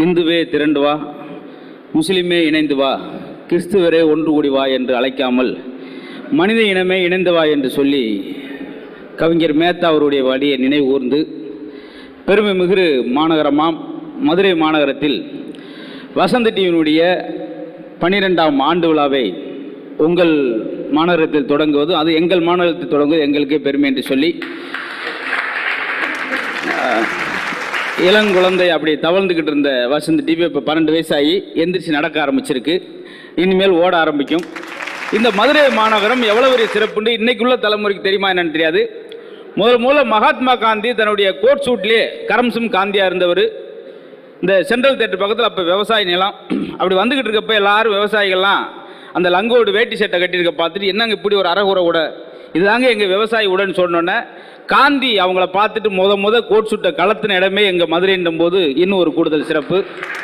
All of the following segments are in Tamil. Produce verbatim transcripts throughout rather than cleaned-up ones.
இந்துவே திரண்டு வா, முஸ்லிமே இணைந்து வா, கிறிஸ்துவரே ஒன்று கூடி வா என்று அழைக்காமல் மனித இனமே இணைந்து வா என்று சொல்லி கவிஞர் மேத்தா அவருடைய வழியை நினைவு கூர்ந்து பெருமை மிகு மாநகரமாம் மதுரை மாநகரத்தில் வசந்த டிவியினுடைய பன்னிரெண்டாம் ஆண்டு விழாவை உங்கள் மாநகரத்தில் தொடங்குவது, அது எங்கள் மாநகரத்தில் தொடங்குவது எங்களுக்கே பெருமை என்று சொல்லி இளங்குழந்தை அப்படி தவழ்ந்துக்கிட்டு இருந்த வசந்த டிவி இப்போ பன்னெண்டு வயசாகி எந்திரிச்சு நடக்க ஆரம்பிச்சிருக்கு. இனிமேல் ஓட ஆரம்பிக்கும். இந்த மதுரை மாநகரம் எவ்வளோ பெரிய சிறப்புன்னு இன்னைக்குள்ள தலைமுறைக்கு தெரியுமா என்னன்னு தெரியாது. முதல் முதல்ல மகாத்மா காந்தி தன்னுடைய கோட் சூட்லேயே கரம்சும் காந்தியாக இருந்தவர். இந்த சென்ட்ரல் தேட்டர் பக்கத்தில் அப்போ விவசாய நிலம் அப்படி வந்துக்கிட்டு இருக்கப்போ எல்லாரும் விவசாயிகள்லாம் அந்த லங்கோடு வேட்டி சட்டை கட்டியிருக்க பார்த்துட்டு என்னங்க இப்படி ஒரு அறகுறை உடை, இதுதாங்க எங்கள் விவசாயி உடைன்னு சொன்னோன்னே காந்தி அவங்கள பார்த்துட்டு முத முத கோட் சூட்டை கலத்தின இடமே எங்கள் மதுரைன்னும் போது இன்னும் ஒரு கூடுதல் சிறப்பு.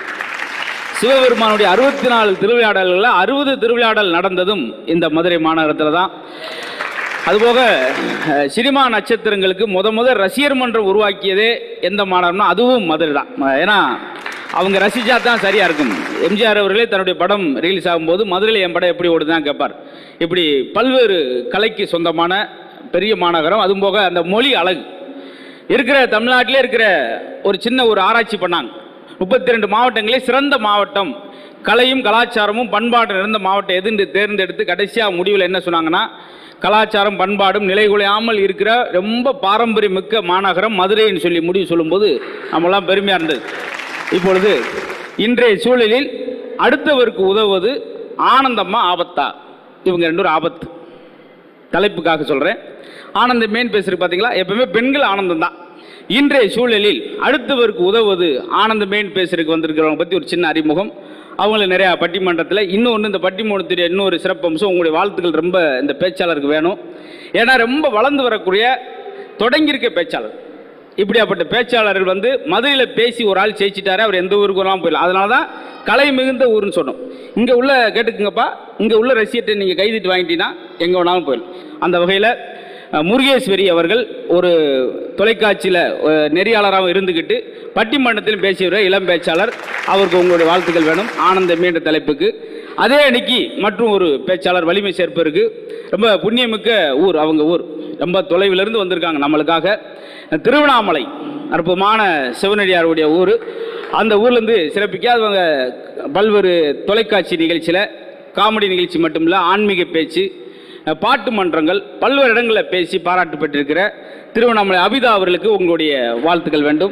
சிவபெருமானுடைய அறுபத்தி நாலு திருவிளையாடல்களில் அறுபது திருவிளையாடல் நடந்ததும் இந்த மதுரை மாநகரத்தில் தான். அதுபோக சினிமா நட்சத்திரங்களுக்கு முத முத ரசிகர் மன்றம் உருவாக்கியதே எந்த மாநகரம்னா அதுவும் மதுரை தான். ஏன்னா அவங்க ரசிச்சா தான் சரியாக இருக்கும். எம்ஜிஆர் அவர்களே தன்னுடைய படம் ரிலீஸ் ஆகும்போது மதுரையில் என் படம் எப்படி ஓடுதான் கேட்பார். இப்படி பல்வேறு கலைக்கு சொந்தமான பெரிய மாநகரம். அதுவும் போக அந்த மொழி அழகு இருக்கிற தமிழ்நாட்டிலே இருக்கிற ஒரு சின்ன ஒரு ஆராய்ச்சி பண்ணாங்க. முப்பத்தி ரெண்டு மாவட்டங்களே சிறந்த மாவட்டம், கலையும் கலாச்சாரமும் பண்பாடு நிறைந்த மாவட்டம் எதுன்னு தேர்ந்தெடுத்து கடைசியாக முடிவில் என்ன சொன்னாங்கன்னா, கலாச்சாரம் பண்பாடும் நிலைகுலையாமல் இருக்கிற ரொம்ப பாரம்பரியமிக்க மாநகரம் மதுரைன்னு சொல்லி முடிவு சொல்லும்போது நம்மளாம் பெருமையாக இருந்தது. இப்பொழுது இன்றைய சூழலில் அடுத்தவருக்கு உதவுவது ஆனந்தமா ஆபத்தா, இவங்க ரெண்டு ஒரு ஆபத்து. தலைப்புக்காக சொல்கிறேன். ஆனந்தமேன்னு பேசுறது பார்த்தீங்களா, எப்பவுமே பெண்கள் ஆனந்தம் தான். இன்றைய சூழலில் அடுத்தவருக்கு உதவுவது ஆனந்தமேன்னு பேசுறதுக்கு வந்திருக்கிறவங்க பற்றி ஒரு சின்ன அறிமுகம். அவங்களுக்கு நிறையா பட்டிமன்றத்தில் இன்னொன்று, இந்த பட்டிமன்றத்துடைய இன்னொரு சிறப்பம்சம், உங்களுடைய வாழ்த்துக்கள் ரொம்ப இந்த பேச்சாளருக்கு வேணும். ஏன்னா ரொம்ப வளர்ந்து வரக்கூடிய தொடங்கியிருக்க பேச்சாளர். இப்படியாப்பட்ட பேச்சாளர்கள் வந்து மதுரையில் பேசி ஒரு ஆள் ஜெயிச்சிட்டாரு, அவர் எந்த ஊருக்கு வேணாலும் போயிடலாம். அதனால தான் கலை மிகுந்த ஊருன்னு சொன்னோம். இங்கே உள்ள கேட்டுக்குங்கப்பா, இங்கே உள்ள ரசிகத்தை நீங்கள் கைதிட்டு வாங்கிட்டீங்கன்னா எங்கே வேணாலும் போயிடலாம். அந்த வகையில் முருகேஸ்வரி அவர்கள் ஒரு தொலைக்காட்சியில் நெறியாளராகவும் இருந்துக்கிட்டு பட்டிமன்றத்திலும் பேசியவர் இளம் பேச்சாளர். அவருக்கு உங்களுடைய வாழ்த்துக்கள் வேணும். ஆனந்தமே என்ற தலைப்புக்கு. அதே அன்னைக்கு மற்றும் ஒரு பேச்சாளர் வலிமை சேர்ப்பருக்கு ரொம்ப புண்ணியமிக்க ஊர், அவங்க ஊர் ரொம்ப தொலைவிலிருந்து வந்திருக்காங்க நம்மளுக்காக. திருவண்ணாமலை அற்புதமான சிவனடியாருடைய ஊர். அந்த ஊர்லேருந்து சிறப்பிக்க அவங்க பல்வேறு தொலைக்காட்சி நிகழ்ச்சியில் காமெடி நிகழ்ச்சி மட்டுமில்லை, ஆன்மீக பேச்சு, பாட்டு மன்றங்கள், பல்வேறு இடங்களில் பேசி பாராட்டு பெற்றிருக்கிற திருவண்ணாமலை அபிதா அவர்களுக்கு உங்களுடைய வாழ்த்துக்கள் வேண்டும்.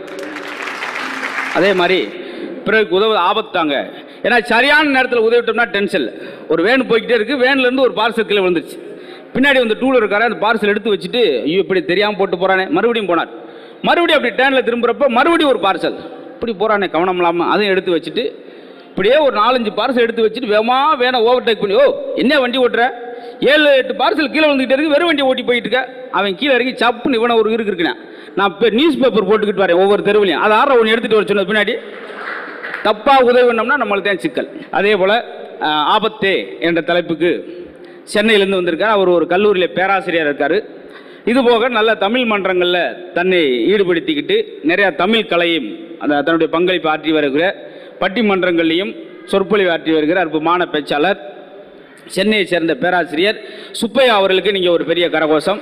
அதே மாதிரி பிறகு உதவு ஆபத்தாங்க. ஏன்னா சரியான நேரத்தில் உதவிட்டோம்னா டென்ஷன். ஒரு வேன் போய்கிட்டே இருக்குது, வேன்லேருந்து ஒரு பார்சல் கீழே விழுந்துருச்சு. பின்னாடி வந்து டூலர் இருக்காரு, அந்த பார்சல் எடுத்து வச்சுட்டு ஐயோ இப்படி தெரியாமல் போட்டு போகிறானே, மறுபடியும் போனார். மறுபடியும் அப்படி டேனில் திரும்புகிறப்ப மறுபடியும் ஒரு பார்சல் இப்படி போகிறானே கவனம் இல்லாமல் அதையும் எடுத்து வச்சுட்டு இப்படியே ஒரு நாலஞ்சு பார்சல் எடுத்து வச்சுட்டு வேகமாக வேணா ஓவர்டேக் பண்ணி, ஓ என்ன வண்டி ஓட்டுற, ஏழு எட்டு பார்சல் கீழே வந்துக்கிட்டே இருக்கு, வெறும் வண்டி ஓட்டி போயிட்டு இருக்க. அவன் கீழே இறங்கி சப்புன்னு இவனை ஒரு இருக்கு இருக்குண்ணா, நான் இப்போ நியூஸ் பேப்பர் போட்டுக்கிட்டு வரேன் ஒவ்வொரு தெருவிலையும், அதை ஆற ஒன்று எடுத்துகிட்டு வர சொன்னது பின்னாடி தப்பாக உதவி பண்ணோம்னா நம்மளுக்கு தான் சிக்கல். அதே போல் ஆபத்தே என்ற தலைப்புக்கு சென்னையிலேருந்து வந்திருக்கார். அவர் ஒரு கல்லூரியில் பேராசிரியர் இருக்கார். இதுபோக நல்ல தமிழ் மன்றங்களில் தன்னை ஈடுபடுத்திக்கிட்டு நிறையா தமிழ் கலையும் அந்த தன்னுடைய பங்களிப்பு ஆற்றி வருகிற பட்டிமன்றங்கள்லையும் சொற்பொழிவு ஆற்றி வருகிற அற்புதமான பேச்சாளர் சென்னையை சேர்ந்த பேராசிரியர் சுப்பையா அவர்களுக்கு நீங்கள் ஒரு பெரிய கரகோஷம்.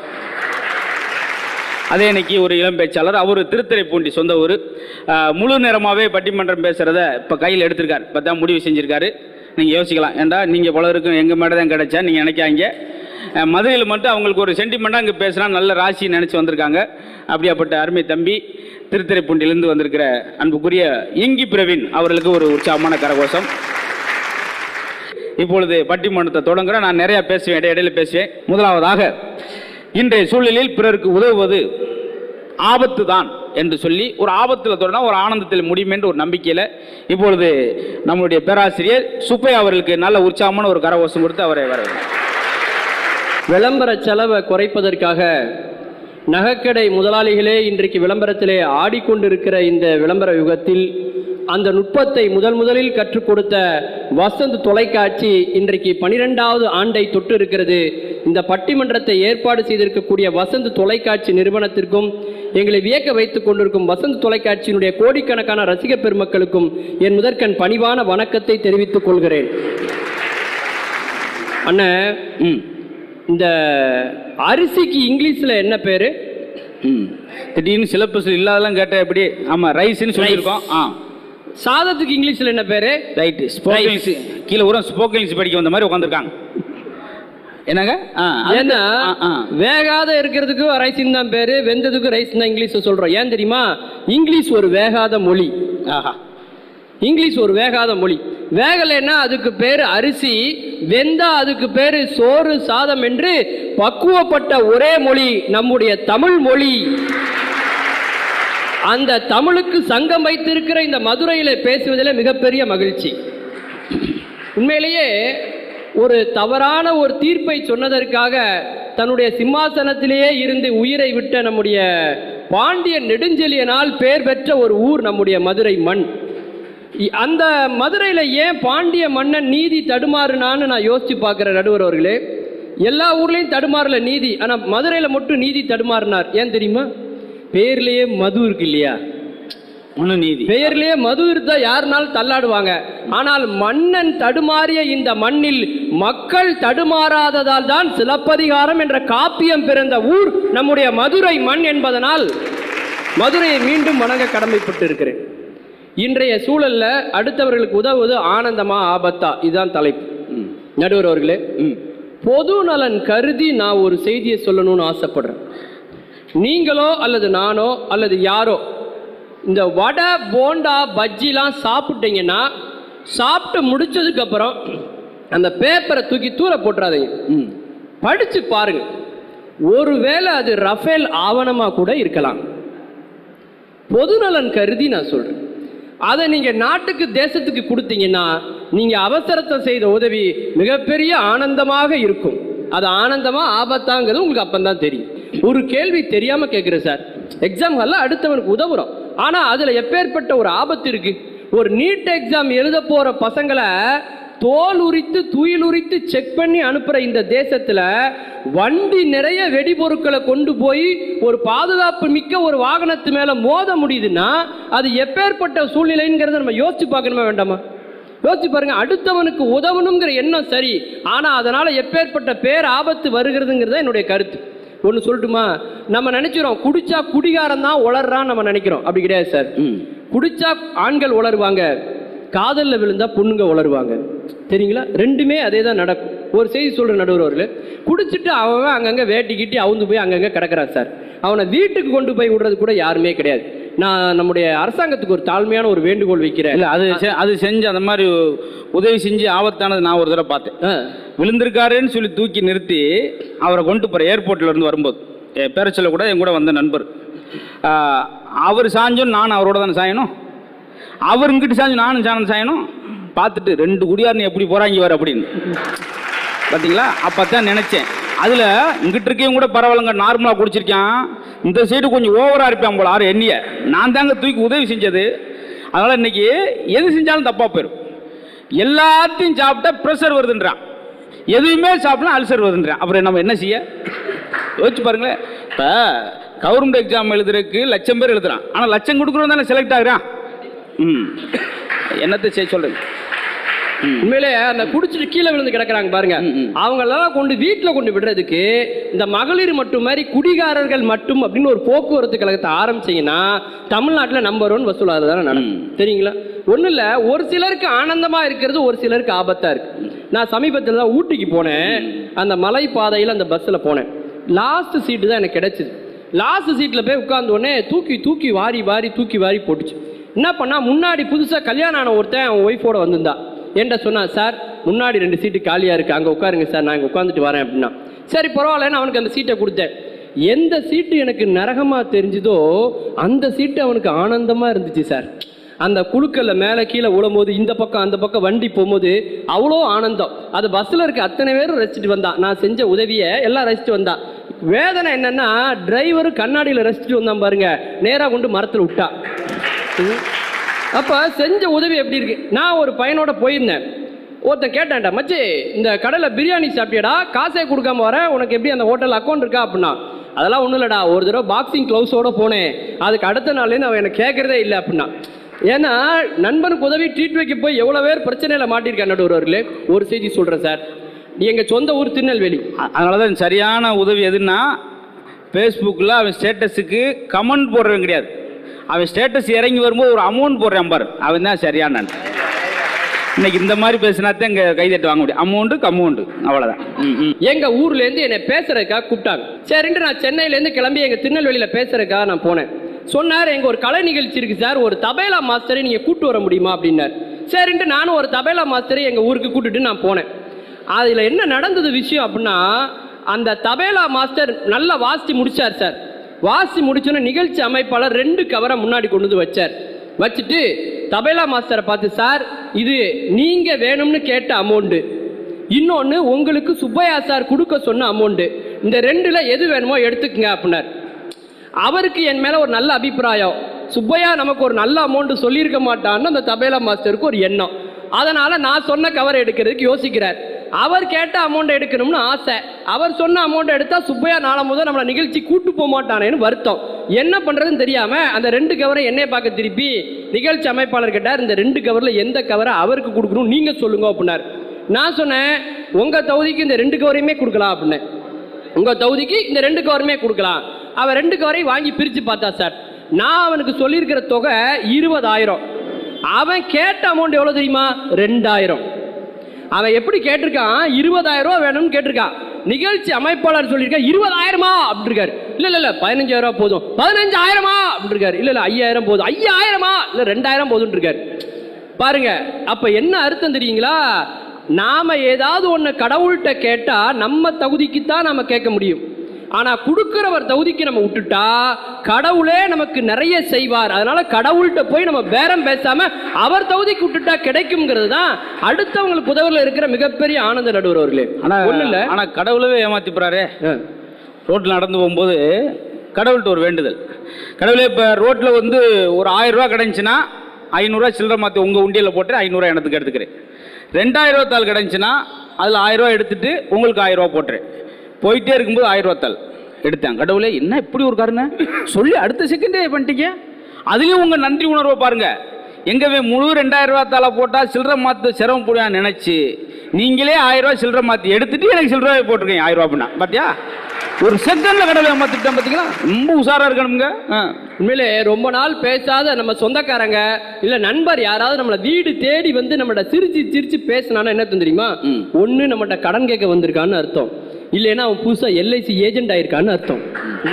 அதே இன்னைக்கு ஒரு இளம் பேச்சாளர், அவர் திருத்துறைப்பூண்டி சொந்த ஊர். முழு நேரமாகவே பட்டிமன்றம் பேசுகிறத இப்போ கையில் எடுத்திருக்கார். இப்போ தான் முடிவு செஞ்சுருக்காரு. நீங்கள் யோசிக்கலாம், ஏண்டா நீங்கள் பலருக்கும் எங்கள் மேடம் தான் கிடைச்சா நீங்கள் நினைக்காங்க. மதுரையில் மட்டும் அவங்களுக்கு ஒரு சென்டிமெண்ட்டாக இங்கே பேசுனா நல்ல ராசி நினச்சி வந்திருக்காங்க. அப்படியாப்பட்ட அருமை தம்பி திருத்துறைப்பூண்டிலிருந்து வந்திருக்கிற அன்புக்குரிய இங்கி பிரவீன் அவர்களுக்கு ஒரு உற்சாகமான கரகோஷம். இப்பொழுது பட்டிமன்றத்தை தொடங்குற. நான் நிறையா பேசுவேன், இடையிடையில பேசுவேன். முதலாவதாக, இன்றைய சூழலில் பிறருக்கு உதவுவது ஆபத்து தான் என்று சொல்லி ஒரு ஆபத்தில் தொடங்கினா ஒரு ஆனந்தத்தில் முடியும் என்ற ஒரு நம்பிக்கையில் இப்பொழுது நம்முடைய பேராசிரியர் சுப்பையா அவர்களுக்கு நல்ல உற்சாகமான ஒரு கரகோஷம் கொடுத்து அவரை வர. விளம்பர செலவை குறைப்பதற்காக நகைக்கடை முதலாளிகளே இன்றைக்கு விளம்பரத்திலே ஆடிக்கொண்டிருக்கிற இந்த விளம்பர யுகத்தில் அந்த நுட்பத்தை முதல் முதலில் கற்றுக் கொடுத்த வசந்த் தொலைக்காட்சி இன்றைக்கு பனிரெண்டாவது ஆண்டை தொட்டு இருக்கிறது. இந்த பட்டிமன்றத்தை ஏற்பாடு செய்திருக்கக்கூடிய வசந்த் தொலைக்காட்சி நிறுவனத்திற்கும் எங்களை வியக்க வைத்துக் கொண்டிருக்கும் வசந்த் தொலைக்காட்சியினுடைய கோடிக்கணக்கான ரசிக பெருமக்களுக்கும் என் முதற்கண் பணிவான வணக்கத்தை தெரிவித்துக் கொள்கிறேன். அண்ணா, இந்த அரிசிக்கு இங்கிலீஷ்ல என்ன பேரு? திடீர்னு சிலபஸ் இல்லாதெல்லாம் கேட்ட எப்படி? ஆமா, ரைஸ்னு சொல்லியிருக்கோம். ஆ, சாதத்துக்கு இங்கிலீஷ்ல என்ன பேரு? ரைட். ஸ்போக்கன் கீழே ஒரு ஸ்போக்கன் படிக்க வந்த மாதிரி உட்காந்துருக்காங்க. என்னங்க? ஏன்னா வேகாத இருக்கிறதுக்கு ரைஸ்ன்னு தான் பேரு, வெந்ததுக்கு ரைஸ் தான் இங்கிலீஷ் சொல்றோம். ஏன் தெரியுமா? இங்கிலீஷ் ஒரு வேகாத மொழி. ஆஹா, இங்கிலீஷ் ஒரு வேகாத மொழி. வேகலைன்னா அதுக்கு பேரு அரிசி, வெந்தா அதுக்கு பேரு சோறு சாதம் என்று பக்குவப்பட்ட ஒரே மொழி நம்முடைய தமிழ் மொழி. அந்த தமிழுக்கு சங்கம் வைத்திருக்கிற இந்த மதுரையில பேசுவதில் மிகப்பெரிய மகிழ்ச்சி. உண்மையிலேயே ஒரு தவறான ஒரு தீர்ப்பை சொன்னதற்காக தன்னுடைய சிம்மாசனத்திலேயே இருந்து உயிரை விட்ட நம்முடைய பாண்டிய நெடுஞ்செழியனால் பெயர் பெற்ற ஒரு ஊர் நம்முடைய மதுரை மண். அந்த மதுரையில் ஏன் பாண்டிய மன்னன் நீதி தடுமாறுனான்னு நான் யோசிச்சு பார்க்குறேன் நடுவர் அவர்களே. எல்லா ஊர்லேயும் தடுமாறல நீதி, ஆனால் மதுரையில் மட்டும் நீதி தடுமாறினார். ஏன் தெரியுமா? பேர்லேயே மது இருக்கு இல்லையா? நீதி பெயர்லேயே மது இருந்தா யாருனாலும் தள்ளாடுவாங்க. ஆனால் மன்னன் தடுமாறிய இந்த மண்ணில் மக்கள் தடுமாறாததால் தான் சிலப்பதிகாரம் என்ற காப்பியம் பிறந்த ஊர் நம்முடைய மதுரை மண் என்பதனால் மதுரையை மீண்டும் வணங்க கடமைப்பட்டு இருக்கிறேன். இன்றைய சூழல்ல அடுத்தவர்களுக்கு உதவுவது ஆனந்தமா ஆபத்தா, இதுதான் தலைப்பு. நடுவர் அவர்களே, பொது நலன் கருதி நான் ஒரு செய்தியை சொல்லணும்னு ஆசைப்படுறேன். நீங்களோ அல்லது நானோ அல்லது யாரோ இந்த வடை போண்டா பஜ்ஜிலாம் சாப்பிட்டீங்கன்னா சாப்பிட்டு முடிச்சதுக்கு அப்புறம் அந்த பேப்பரை தூக்கி தூர போட்டுறாதீங்க, படிச்சு பாருங்க. ஒருவேளை அது ரஃபேல் ஆவணமா கூட இருக்கலாம். பொதுநலன் கருதி நான் சொல்றேன். அதை நீங்க நாட்டுக்கு தேசத்துக்கு கொடுத்தீங்கன்னா நீங்க அவசரத்தை செய்த உதவி மிகப்பெரிய ஆனந்தமாக இருக்கும். அது ஆனந்தமா ஆபத்தாங்கிறது உங்களுக்கு அப்பந்தான் தெரியும். ஒரு கேள்வி தெரியாம கேட்கிறேன் சார், எக்ஸாம் எல்லாம் அடுத்தவனுக்கு உதவுறோம், ஆனா அதுல எப்பேற்பட்ட ஒரு ஆபத்து இருக்கு. ஒரு நீட் எக்ஸாம் எழுத போற பசங்களை தோல் உரித்து துயில் உரித்து செக் பண்ணி அனுப்புற இந்த தேசத்துல வண்டி நிறைய வெடிபொருட்களை கொண்டு போய் ஒரு பாதுகாப்பு மிக்க ஒரு வாகனத்து மேல மோத முடியுதுன்னா அது எப்பேற்பட்ட சூழ்நிலைங்கிறத நம்ம யோசிச்சு பார்க்கணுமா வேண்டாமா? யோசிச்சு பாருங்க. அடுத்தவனுக்கு உதவணுங்கிற எண்ணம் சரி, ஆனா அதனால எப்பேற்பட்ட பேர் ஆபத்து வருகிறதுங்கிறத என்னுடைய கருத்து. ஒன்று சொல்லட்டுமா? நம்ம நினைச்சிரோம் குடிச்சா குடிகாரன் தான் உளர்றான்னு நம்ம நினைக்கிறோம். அப்படி கிடையாது சார். குடிச்சா ஆண்கள் உளருவாங்க, காதலில் விழுந்தா பொண்ணுங்க உளருவாங்க. சரிங்களா? ரெண்டுமே அதே தான் நடக்கும். ஒரு செய்தி சொல்ற நடுவர் அவர்கள், குடிச்சிட்டு அவன் அங்கங்கே வேட்டி கிட்டி அவுந்து போய் அங்கங்கே கிடக்கிறான் சார். அவனை வீட்டுக்கு கொண்டு போய் விடுறது கூட யாருமே கிடையாது. நான் நம்முடைய அரசாங்கத்துக்கு ஒரு தாழ்மையான ஒரு வேண்டுகோள் வைக்கிறேன். இல்லை, அது அது செஞ்சு அந்த மாதிரி உதவி செஞ்சு ஆபத்தானது நான் ஒரு தடவை பார்த்தேன். விழுந்திருக்காருன்னு சொல்லி தூக்கி நிறுத்தி அவரை கொண்டு போகிற ஏர்போர்ட்டில் இருந்து வரும்போது பேரச்சல கூட என் கூட வந்த நண்பர், அவர் சாஞ்சோன்னு நான் அவரோட தானே சாயணும், அவர் இங்கிட்டு சாஞ்சு நானும் சாணம் சாயணும். பார்த்துட்டு ரெண்டு குடியாரனு எப்படி போகிறாங்க வர அப்படின்னு பார்த்தீங்களா? அப்போ தான் நினச்சேன், அதில் இங்கிட்டு இருக்கேன் கூட பரவாயில்லங்க, நார்மலாக குடிச்சிருக்கான், இந்த சைடு கொஞ்சம் ஓவராக இருப்பேன் போல ஆறு எண்ணிய நான் தாங்க தூக்கி உதவி செஞ்சது. அதனால் இன்றைக்கி எது செஞ்சாலும் தப்பாக போயிடும். எல்லாத்தையும் சாப்பிட்டா ப்ரெஷர் வருதுன்றான், எதுவுமே சாப்பிட்டா அல்சர் வருதுன்றான். அப்புறம் நம்ம என்ன செய்ய? யோசிச்சு பாருங்களேன். இப்போ கவர்மெண்ட் எக்ஸாம் எழுதுறதுக்கு லட்சம் பேர் எழுதுறான், ஆனால் லட்சம் கொடுக்குறோம் தானே செலக்ட் ஆகுறான். ம் என்னத்தை செய்ய சொல்றது? உண்மையிலே அந்த குடிச்சிட்டு கீழே விழுந்து கிடக்குறாங்க பாருங்க, அவங்களெல்லாம் கொண்டு வீட்டில் கொண்டு விடுறதுக்கு இந்த மகளிர் மட்டும் மாதிரி குடிகாரர்கள் மட்டும் அப்படின்னு ஒரு போக்குவரத்து கழகத்தை ஆரம்பிச்சிங்கன்னா தமிழ்நாட்டில் நம்பர் ஒன் வசூலாக தானே நடக்கும். தெரியுங்களா? ஒன்றும் இல்லை, ஒரு சிலருக்கு ஆனந்தமாக இருக்கிறது, ஒரு சிலருக்கு ஆபத்தாக இருக்கு. நான் சமீபத்தில் தான் ஊட்டிக்கு போனேன். அந்த மலை பாதையில் அந்த பஸ்ஸில் போனேன். லாஸ்ட் சீட்டு தான் எனக்கு கிடைச்சிது. லாஸ்ட் சீட்டில் போய் உட்கார்ந்த உடனே தூக்கி தூக்கி வாரி வாரி தூக்கி வாரி போட்டுச்சு. என்ன பண்ணா, முன்னாடி புதுசாக கல்யாணம் ஆன ஒருத்தன் அவன் ஒய்ஃபோட வந்திருந்தா என்கிட்ட சொன்னா, சார் முன்னாடி ரெண்டு சீட்டு காலியாக இருக்குது, அங்கே உட்காருங்க சார், நான் இங்கே உட்காந்துட்டு வரேன் அப்படின்னா. சரி பரவாயில்லன்னு அவனுக்கு அந்த சீட்டை கொடுத்தேன். எந்த சீட்டு எனக்கு நரகமாக தெரிஞ்சுதோ அந்த சீட்டு அவனுக்கு ஆனந்தமாக இருந்துச்சு சார். அந்த குழுக்களில் மேலே கீழே விழும்போது இந்த பக்கம் அந்த பக்கம் வண்டி போகும்போது அவ்வளோ ஆனந்தம். அது பஸ்ஸில் இருக்க அத்தனை பேரும் ரசிச்சுட்டு வந்தான். நான் செஞ்ச உதவியை எல்லாம் ரசிச்சுட்டு வந்தான். வேதனை என்னன்னா, டிரைவரு கண்ணாடியில் ரசிச்சுட்டு வந்தான் பாருங்க, நேராக கொண்டு மரத்தில் விட்டா. அப்ப செஞ்ச உதவி எப்படி இருக்கு? நான் ஒரு பையனோட போயிருந்தேன். ஒருத்தன் கேட்டான்டா, மச்சி இந்த கடையில் பிரியாணி சாப்பிட்டியடா, காசே கொடுக்காம வர, உனக்கு எப்படி அந்த ஹோட்டல் அக்கௌண்ட் இருக்கா அப்படின்னா, அதெல்லாம் ஒன்றும் இல்லடா, ஒரு தடவை பாக்ஸிங் க்ளவுஸோட போனேன், அதுக்கு அடுத்த நாள்லேருந்து அவன் எனக்கு கேட்கறதே இல்லை அப்படின்னா. ஏன்னா நண்பனுக்கு உதவி ட்ரீட் வைக்க போய் எவ்வளோ பேர் பிரச்சனையில் மாட்டியிருக்கேன் நடுவர்களே. ஒரு செய்தி சொல்கிறேன் சார், எங்கள் சொந்த ஊர் திருநெல்வேலி. அதனால தான் சரியான உதவி எதுன்னா, ஃபேஸ்புக்கில் அவன் ஸ்டேட்டஸுக்கு கமெண்ட் போடுறவன் கிடையாது, அவன் ஸ்டேட்டஸ் இறங்கி வரும்போது ஒரு அமௌண்ட் போடுறான் பாரு, அவன் தான் சரியான நண்பன். இன்னைக்கு இந்த மாதிரி பேசினாத்தான் இங்கே கைதட்டு வாங்க முடியும். அமௌண்ட்டு கமௌண்ட்டு அவ்வளோதான். எங்கள் ஊர்லேருந்து என்னை பேசுறதுக்காக கூப்பிட்டாங்க. சரின்ட்டு நான் சென்னையிலேருந்து கிளம்பி எங்கள் திருநெல்வேலியில் பேசுறதுக்காக நான் போனேன். சொன்னார், எங்கள் ஒரு கலை நிகழ்ச்சி இருக்குது சார், ஒரு தபேலா மாஸ்டரை நீங்கள் கூப்பிட்டு வர முடியுமா அப்படின்னார். சரின்ட்டு நானும் ஒரு தபேலா மாஸ்டரை எங்கள் ஊருக்கு கூப்பிட்டுட்டு நான் போனேன். அதில் என்ன நடந்தது விஷயம் அப்படின்னா, அந்த தபேலா மாஸ்டர் நல்லா வாசித்து முடித்தார் சார். வாசி முடிச்சோன்னே நிகழ்ச்சி அமைப்பாளர் ரெண்டு கவரை முன்னாடி கொண்டு வந்து வச்சார். வச்சுட்டு தபேலா மாஸ்டரை பார்த்து, சார் இது நீங்கள் வேணும்னு கேட்ட அமௌண்ட்டு, இன்னொன்று உங்களுக்கு சுப்பையா சார் கொடுக்க சொன்ன அமௌண்ட்டு, இந்த ரெண்டில் எது வேணுமோ எடுத்துக்கங்க அப்படின்னார். அவருக்கு என் மேலே ஒரு நல்ல அபிப்பிராயம், சுப்பையா நமக்கு ஒரு நல்ல அமௌண்ட்டு சொல்லியிருக்க மாட்டான்னு அந்த தபேலா மாஸ்டருக்கு ஒரு எண்ணம். அதனால் நான் சொன்ன கவரை எடுக்கிறதுக்கு யோசிக்கிறார். அவர் கேட்ட அமௌண்ட் எடுக்கணும்னு ஆசை, அவர் சொன்ன அமௌண்ட் எடுத்தால் சுப்பையா நாளை முதல் நம்மளை நிகழ்ச்சி கூட்டு போக மாட்டானேன்னு வருத்தம். என்ன பண்ணுறதுன்னு தெரியாமல் அந்த ரெண்டு கவரை என்னை பார்க்க திருப்பி நிகழ்ச்சி அமைப்பாளர் கேட்டார், இந்த ரெண்டு கவரில் எந்த கவரை அவருக்கு கொடுக்கணும் நீங்கள் சொல்லுங்க அப்படின்னார். நான் சொன்னேன், உங்கள் தகுதிக்கு இந்த ரெண்டு கவரையுமே கொடுக்கலாம் அப்படின்னேன். உங்கள் தகுதிக்கு இந்த ரெண்டு கவருமே கொடுக்கலாம். அவன் ரெண்டு கவரையும் வாங்கி பிரித்து பார்த்தா சார், நான் அவனுக்கு சொல்லியிருக்கிற தொகை இருபதாயிரம், அவன் கேட்ட அமௌண்ட் எவ்வளோ தெரியுமா? ரெண்டாயிரம். அவன் எப்படி கேட்டிருக்கான்? இருபதாயிரம் ரூபா வேணும்னு கேட்டிருக்கான். நிகழ்ச்சி அமைப்பாளர் சொல்லியிருக்கான் இருபதாயிரமா அப்படின்னு இருக்காரு. இல்லை இல்லை இல்லை பதினஞ்சாயிரம் ரூபா போதும். பதினஞ்சாயிரமா அப்படின்னு இருக்காரு. இல்லை இல்லை ஐயாயிரம் போதும். ஐயாயிரமா? இல்லை ரெண்டாயிரம் போதும்னு இருக்காரு. பாருங்க, அப்போ என்ன அர்த்தம் தெரியுங்களா? நாம ஏதாவது ஒன்று கடவுள்கிட்ட கேட்டால் நம்ம தகுதிக்கு தான் நாம கேட்க முடியும். ஆனால் கொடுக்கிறவர் தகுதிக்கு நம்ம விட்டுட்டா கடவுளே நமக்கு நிறைய செய்வார். அதனால கடவுள்கிட்ட போய் நம்ம பேரம் பேசாம அவர் தகுதிக்கு விட்டுட்டா கிடைக்கும்ங்கிறது தான் அடுத்தவங்களுக்கு உதவியில் இருக்கிற மிகப்பெரிய ஆனந்த நடுவர் அவர்களே. ஆனால் ஒன்றும் இல்லை, ஆனால் கடவுளவே ஏமாத்தி போறாரே. ரோட்டில் நடந்து போகும்போது கடவுள்கிட்ட ஒரு வேண்டுதல், கடவுளே இப்போ ரோட்டில் வந்து ஒரு ஆயிரம் ரூபா கிடைச்சுன்னா ஐநூறுரூவா சில்லறை மாற்றி உங்கள் உண்டியில் போட்டு ஐநூறுரூவா எனக்கு எடுத்துக்கிறேன். ரெண்டாயிரம் ரூபா தாள் கிடைச்சுன்னா அதில் ஆயிரம் ரூபா எடுத்துட்டு உங்களுக்கு ஆயிரம் ரூபா போட்டுறேன். போயிட்டே இருக்கும்போது ஆயிரம் ரூபா தாள் எடுத்தேன். கடவுளே என்ன இப்படி ஒரு காரணம் சொல்லி அடுத்த செகண்டே பண்ணிட்டீங்க. அதுலேயும் உங்கள் நன்றி உணர்வை பாருங்க. எங்கவே முழு ரெண்டாயிரம் ரூபா தாளை போட்டால் சில்லறை மாற்று சிரமம் போடான்னு நினச்சி நீங்களே ஆயிரம் ரூபா சில்லறை மாற்றி எடுத்துட்டு எனக்கு சில்லறை போட்டிருக்கீங்க ஆயிரம் ரூபா அப்படின்னா பார்த்தியா? ஒரு செகண்ட்ல கடவுளை ஏமாத்திட்டேன் பார்த்தீங்களா? ரொம்ப உஷாரா இருக்கணுங்க. உண்மையிலே ரொம்ப நாள் பேசாத நம்ம சொந்தக்காரங்க இல்ல நண்பர் யாராவது நம்மள வீடு தேடி வந்து நம்மளோட சிரிச்சு சிரிச்சு பேசினானா என்ன தெரியுமா? ஒன்னு நம்மகிட்ட கடன் கேட்க வந்திருக்கான்னு அர்த்தம், இல்லைன்னா அவன் புதுசா எல்ஐசி ஏஜென்ட் ஆயிருக்கான்னு அர்த்தம்.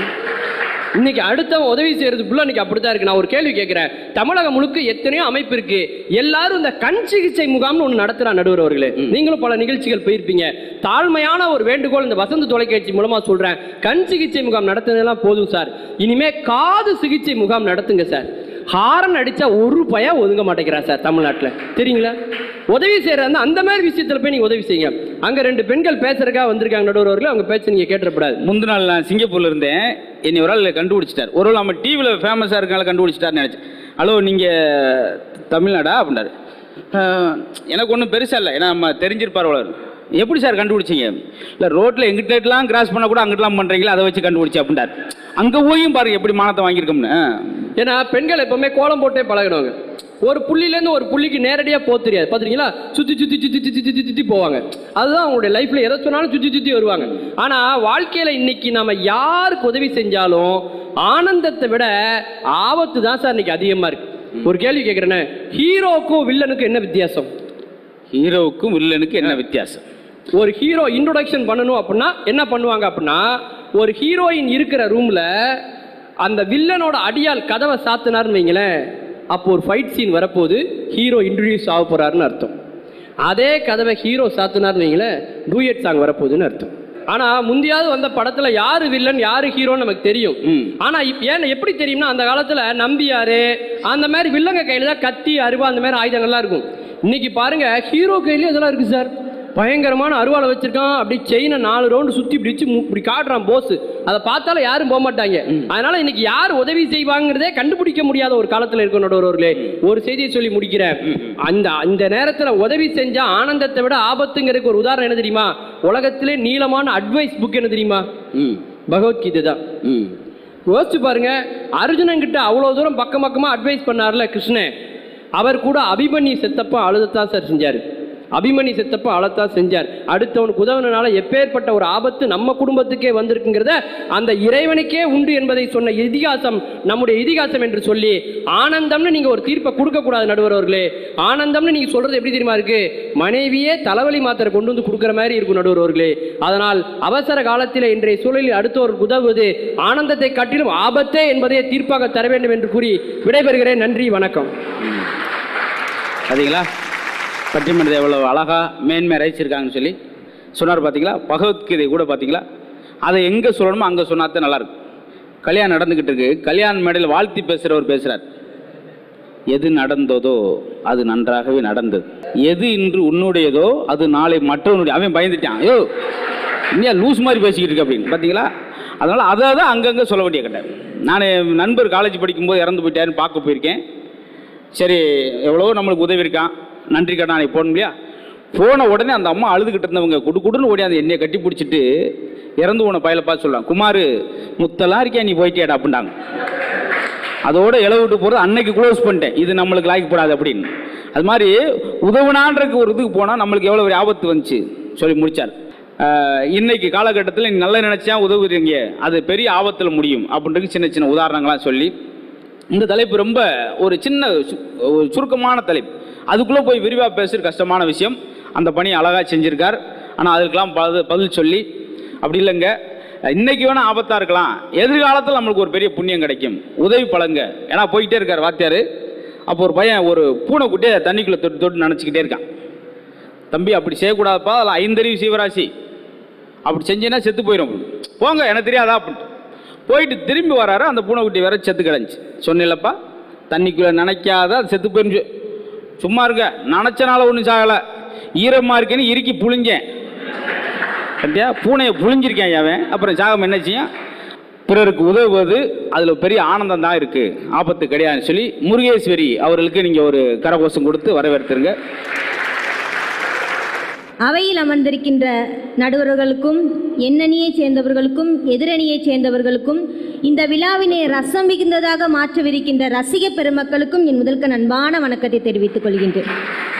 இன்னைக்கு அடுத்தவன் உதவி செய்யறது ஃபுல்லா இன்னைக்கு அப்படித்தான் இருக்கு. நான் ஒரு கேள்வி கேட்கிறேன், தமிழகம் முழுக்க எத்தனையோ அமைப்பு இருக்கு, எல்லாரும் இந்த கண் சிகிச்சை முகாம்னு ஒன்று நடத்துறா நடுவர் அவர்களே. நீங்களும் பல நிகழ்ச்சிகள் போயிருப்பீங்க. தாழ்மையான ஒரு வேண்டுகோள் இந்த வசந்த தொலைக்காட்சி மூலமா சொல்றேன், கண் சிகிச்சை முகாம் நடத்துனதெல்லாம் போதும் சார், இனிமே காது சிகிச்சை முகாம் நடத்துங்க சார். ஹாரன் அடிச்சா ஒரு பையன் ஒதுங்க மாட்டேங்கிறா சார் தமிழ்நாட்டில், தெரியுங்களா? உதவி செய்யறது அந்த மாதிரி விஷயத்துல போய் நீங்க உதவி செய்யுங்க. அங்க ரெண்டு பெண்கள் பேசுறதுக்காக வந்திருக்காங்க நடுவர் அவர்களே, அவங்க பேச்சு நீங்க கேட்டுறப்படாது. முந்தின நாள் நான் சிங்கப்பூர்ல இருந்தேன், என்னை ஒரு ஆள் கண்டுபிடிச்சிட்டார். ஒரு நம்ம டிவியில் ஃபேமஸாக இருக்கனால கண்டுபிடிச்சிட்டாருன்னு நினச்சேன். ஹலோ நீங்கள் தமிழ்நாடா அப்படின்னாரு. எனக்கு ஒன்றும் பெருசாக இல்லை, ஏன்னா நம்ம தெரிஞ்சிருப்பார் அவ்வளோ. எப்படி சார் கண்டுபிடிச்சிங்க? இல்லை ரோட்டில் எங்கிட்டலாம் கிராஸ் பண்ண கூட அங்கிட்டலாம் பண்ணுறீங்களா, அதை வச்சு கண்டுபிடிச்சி அப்படின்ட்டார். அங்கே போயும் பாருங்க எப்படி மானத்தை வாங்கியிருக்கோம்னு. ஏன்னா பெண்கள் எப்பவுமே கோலம் போட்டே பழகினவங்க. ஒரு புள்ளிலேருந்து ஒரு புள்ளிக்கு நேரடியாக போக தெரியாது, பார்த்துருக்கீங்களா? சுற்றி சுற்றி சுற்றி சுற்றி சுற்றி சுற்றி போவாங்க. அதுதான் அவங்களுடைய லைஃப்பில் எதை சொன்னாலும் சுற்றி சுற்றி வருவாங்க. ஆனால் வாழ்க்கையில் இன்னைக்கு நம்ம யாருக்கு உதவி செஞ்சாலும் ஆனந்தத்தை விட ஆபத்து தான் சார் இன்னைக்கு அதிகமாக இருக்கு. ஒரு கேள்வி கேட்குறேன்னு, ஹீரோக்கும் வில்லனுக்கும் என்ன வித்தியாசம்? ஹீரோவுக்கும் வில்லனுக்கு என்ன வித்தியாசம்? ஒரு ஹீரோ இன்ட்ரோடக்ஷன் பண்ணணும் அப்படின்னா என்ன பண்ணுவாங்க அப்படின்னா, ஒரு ஹீரோயின் இருக்கிற ரூமில் அந்த வில்லனோட அடியால் கதவை சாத்தினார்னு வைங்களேன், அப்போ ஒரு ஃபைட் சீன் வரப்போது ஹீரோ இன்ட்ரடியூஸ் ஆக போறாருன்னு அர்த்தம். அதே கதவை ஹீரோ சாத்தினார்னு வைங்களேன், டூயட் சாங் வரப்போகுதுன்னு அர்த்தம். ஆனா முந்தியாவது வந்த படத்துல யாரு வில்லன் யாரு ஹீரோன்னு நமக்கு தெரியும். ஆனா ஏன் எப்படி தெரியும்னா, அந்த காலத்துல நம்பியாரு அந்த மாதிரி வில்லங்க கையில தான் கத்தி அருவா அந்த மாதிரி ஆயுதங்கள்லாம் இருக்கும். இன்னைக்கு பாருங்க ஹீரோ கையிலேயே அதெல்லாம் இருக்கு சார். பயங்கரமான அருவாளை வச்சிருக்கான், அப்படி செயினை நாலு ரவுண்டு சுற்றி இப்படி வச்சு இப்படி காட்டுறான் போஸ். அதை பார்த்தாலும் யாரும் போக மாட்டாங்க. அதனால இன்னைக்கு யார் உதவி செய்வாங்கிறதே கண்டுபிடிக்க முடியாத ஒரு காலத்தில் இருக்க நடுவர்களே. ஒரு செய்தியை சொல்லி முடிக்கிறேன். அந்த அந்த நேரத்தில் உதவி செஞ்சா ஆனந்தத்தை விட ஆபத்துங்கிறதுக்கு ஒரு உதாரணம் என்ன தெரியுமா? உலகத்திலே நீளமான அட்வைஸ் புக் என்ன தெரியுமா? பகவத்கீதை தான். யோசிச்சு பாருங்க, அர்ஜுனன் கிட்ட அவ்வளோ தூரம் பக்கம் பக்கமாக அட்வைஸ் பண்ணார்ல கிருஷ்ணன், அவர் கூட அபிமன்யு செத்தப்ப அழுதத்தான் சார் செஞ்சார். அபிமன்யு செத்தப்ப அழத்தான் செஞ்சார். அடுத்தவனுக்கு உதவுனால எப்பேற்பட்ட ஒரு ஆபத்து நம்ம குடும்பத்துக்கே வந்திருக்குங்கிறத அந்த இறைவனுக்கே உண்டு என்பதை சொன்ன இதிகாசம் நம்முடைய இதிகாசம் என்று சொல்லி, ஆனந்தம்னு நீங்க ஒரு தீர்ப்பை கொடுக்க கூடாது நடுவர்களே. ஆனந்தம்னு நீங்க சொல்றது எப்படி தெரியுமா இருக்கு? மனைவியே தலைவலி மாத்திரை கொண்டு வந்து கொடுக்குற மாதிரி இருக்கும் நடுவர்களே. அதனால் அவசர காலத்தில் இன்றைய சூழலில் அடுத்தவருக்கு உதவுவது ஆனந்தத்தை காட்டிலும் ஆபத்தே என்பதை தீர்ப்பாக தர வேண்டும் என்று கூறி விடைபெறுகிறேன். நன்றி, வணக்கம். பார்த்தீங்களா பட்டிமன்றத்தை எவ்வளோ அழகாக மேன்மை அரைச்சிருக்காங்கன்னு சொல்லி சொன்னார். பார்த்தீங்களா பகவத்கீதை கூட பார்த்தீங்களா, அதை எங்கே சொல்லணுமோ அங்கே சொன்னாத்தான் நல்லாயிருக்கும். கல்யாணம் நடந்துக்கிட்டு இருக்கு, கல்யாண மேடையில் வாழ்த்தி பேசுகிறவர் பேசுகிறார். எது நடந்ததோ அது நன்றாகவே நடந்தது, எது இன்று உன்னுடையதோ அது நாளை மற்றவனுடைய. அவன் பயந்துட்டான், ஐயோ இந்தியா லூஸ் மாதிரி பேசிக்கிட்டு இருக்கு அப்படின்னு. பார்த்தீங்களா, அதனால் அதை தான் அங்கங்கே சொல்ல வேண்டிய கேட்டேன். நான் நண்பர் காலேஜ் படிக்கும்போது இறந்து போயிட்டாருன்னு பார்க்க போயிருக்கேன். சரி, எவ்வளோ நம்மளுக்கு உதவி இருக்கான், நன்றி கடை நாளைக்கு போகணும் இல்லையா. போன உடனே அந்த அம்மா அழுதுகிட்டு இருந்தவங்க குடு குடுன்னு ஓடி அந்த என்னையை கட்டி பிடிச்சிட்டு இறந்து போன பயில பார்த்து சொல்லலாம், குமார் முத்தெல்லாம் இருக்கியா நீ போயிட்டியாடா அப்படின்ட்டாங்க. அதோட இளவு விட்டு போகிறது அன்னைக்கு க்ளோஸ் பண்ணிட்டேன், இது நம்மளுக்கு லாய்க்கப்படாது அப்படின்னு. அது மாதிரி உதவுனான்றக்கு ஒரு இதுக்கு போனால் நம்மளுக்கு எவ்வளோ ஒரு ஆபத்து வந்துச்சு சொல்லி முடித்தார். இன்னைக்கு காலகட்டத்தில் நீ நல்லா நினச்சா உதவுறீங்க, அது பெரிய ஆபத்தில் முடியும் அப்படின்றது சின்ன சின்ன உதாரணங்களாம் சொல்லி, இந்த தலைப்பு ரொம்ப ஒரு சின்ன ஒரு சுருக்கமான தலைப்பு, அதுக்குள்ளே போய் விரிவாக பேசுகிற கஷ்டமான விஷயம். அந்த பணியை அழகாக செஞ்சுருக்கார். ஆனால் அதுக்கெல்லாம் பதில் பதில் சொல்லி அப்படி இல்லைங்க, இன்னைக்கு வேணால் ஆபத்தாக இருக்கலாம், எதிர்காலத்தில் நம்மளுக்கு ஒரு பெரிய புண்ணியம் கிடைக்கும், உதவி பழங்க. ஏன்னா போய்கிட்டே இருக்கார் வாத்தியார். அப்போ ஒரு பையன் ஒரு பூனைக்குட்டியை தண்ணிக்குள்ளே தொட்டு தொட்டு நினச்சிக்கிட்டே இருக்கான். தம்பி அப்படி செய்யக்கூடாதுப்பா, அதில் ஐந்தறிவு சீவராசி, அப்படி செஞ்சேன்னா செத்து போயிடும், போங்க எனக்கு தெரியாதா அப்படின்ட்டு போயிட்டு திரும்பி வராரு. அந்த பூனைக்குட்டி வேற செத்து கிடந்துச்சு. சொன்னில்லப்பா தண்ணிக்குள்ளே நினைக்காத அது செத்து போயிருந்துச்சு. சும்மா இருக்க, நினச்சனால ஒன்றும் சாகலை, ஈரமாக இருக்கேன்னு இறுக்கி புழிஞ்சேன். கண்டியா பூனையை புழிஞ்சிருக்கேன் அவன். அப்புறம் சாகம் என்ன செய்யும்? பிறருக்கு உதவுவது அதில் பெரிய ஆனந்தம் தான் இருக்குது, ஆபத்து கிடையாதுன்னு சொல்லி முருகேஸ்வரி அவர்களுக்கு நீங்கள் ஒரு கரகோஷம் கொடுத்து வரவேற்றுருங்க. அவையில் அமர்ந்திருக்கின்ற நடுவர்களுக்கும் எண்ணணியைச் சேர்ந்தவர்களுக்கும் எதிரணியைச் சேர்ந்தவர்களுக்கும் இந்த விழாவினை ரசம் மிகுந்ததாக மாற்றவிருக்கின்ற ரசிக பெருமக்களுக்கும் என் முதல்க அன்பான வணக்கத்தை தெரிவித்துக் கொள்கின்றேன்.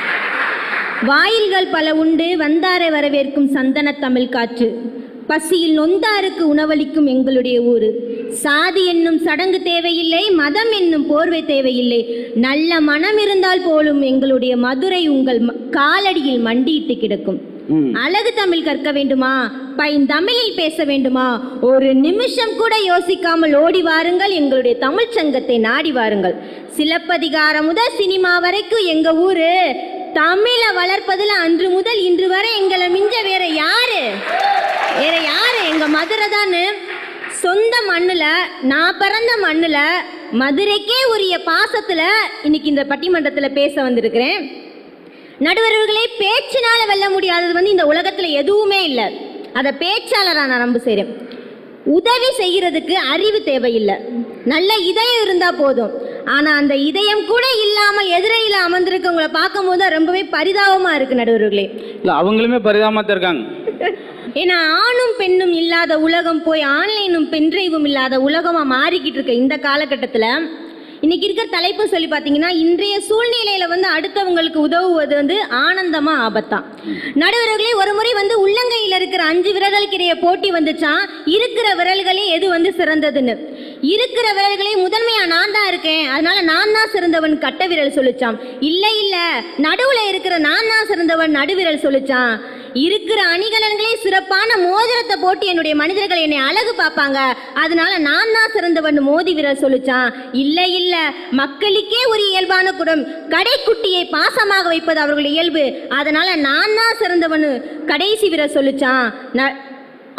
வாயில்கள் பல உண்டு வந்தாரை வரவேற்கும் சந்தன தமிழ் காற்று, பசியில் நொந்தாருக்கு உணவளிக்கும் எங்களுடைய ஊர். சாதி என்னும் சடங்கு தேவையில்லை, மதம் என்னும் போர்வை தேவையில்லை, நல்ல மனம் இருந்தால் போலும் எங்களுடைய மதுரை உங்கள் காலடியில் மண்டியிட்டு கிடக்கும். அழகு தமிழ் கற்க வேண்டுமா, பைந்தமிழில் பேச வேண்டுமா, ஒரு நிமிஷம் கூட யோசிக்காமல் ஓடி வாருங்கள், எங்களுடைய தமிழ் சங்கத்தை நாடி வாருங்கள். சிலப்பதிகாரம் முதல் சினிமா வரைக்கும் எங்க ஊரு தமிழை வளர்ப்பதில் அன்று முதல் இன்று வரை எங்களை மிஞ்ச வேற யாரு வேற யாரு எங்க மதுரை தானு. சொந்த மண்ணுல, நான் பிறந்த மண்ணுல, மதுரைக்கே உரிய பாசத்துல இன்னைக்கு இந்த பட்டிமன்றத்தில் பேச வந்திருக்கிறேன். நடுவர்களே, பேச்சினால வெல்ல முடியாதது வந்து இந்த உலகத்துல எதுவுமே இல்லை. அதை பேச்சாளரா நான் நம்ப செய்றேன். உதவி செய்யறதுக்கு அறிவு தேவையில்லை, நல்ல இதயம் இருந்தா போதும். ஆனா அந்த இதயம் கூட இல்லாமல் எதிரையில அமர்ந்திருக்கவங்களை பார்க்கும் போது ரொம்பவே பரிதாபமா இருக்கு நடுவர்களே. இல்லை அவங்களுமே பரிதாபமா தான் இருக்காங்க. ஏன்னா ஆணும் பெண்ணும் இல்லாத உலகம் போய் ஆன்லைனும் பென்ட்ரைவும் இல்லாத உலகமா மாறிக்கிட்டு இருக்க இந்த காலகட்டத்துல இன்னைக்கு இருக்கிற தலைப்பு சொல்லி பார்த்தீங்கன்னா, இன்றைய சூழ்நிலையில வந்து அடுத்தவங்களுக்கு உதவுவது வந்து ஆனந்தமா ஆபத்தா. நடுவர்களே, ஒரு முறை வந்து உள்ளங்கையில் இருக்கிற அஞ்சு விரல்களுக்கிடையே போட்டி வந்துச்சா, இருக்கிற விரல்களே எது வந்து சிறந்ததுன்னு. இருக்கிற விரல்களே முதன்மையா நான் தான் இருக்கேன், அதனால நான் தான் சிறந்தவன் கட்ட விரல் சொல்லிச்சான். இல்ல இல்ல, நடுவுல இருக்கிற நான் தான் சிறந்தவன் நடுவிரல் சொல்லிச்சான். இருக்கிற அணிகலன்களே சிறப்பான மோதிரத்தை போட்டு என்னுடைய மனிதர்கள் என்னை அழகு பார்ப்பாங்க, அதனால நான் தான் சிறந்தவன் மோதி விரல் சொல்லிச்சான். இல்ல இல்ல, மக்களுக்கே ஒரு இயல்பான குணம் கடைக்குட்டியை பாசமாக வைப்பது அவர்களுடைய இயல்பு, அதனால நான் தான் சிறந்தவன் கடைசி விரல் சொல்லிச்சான்.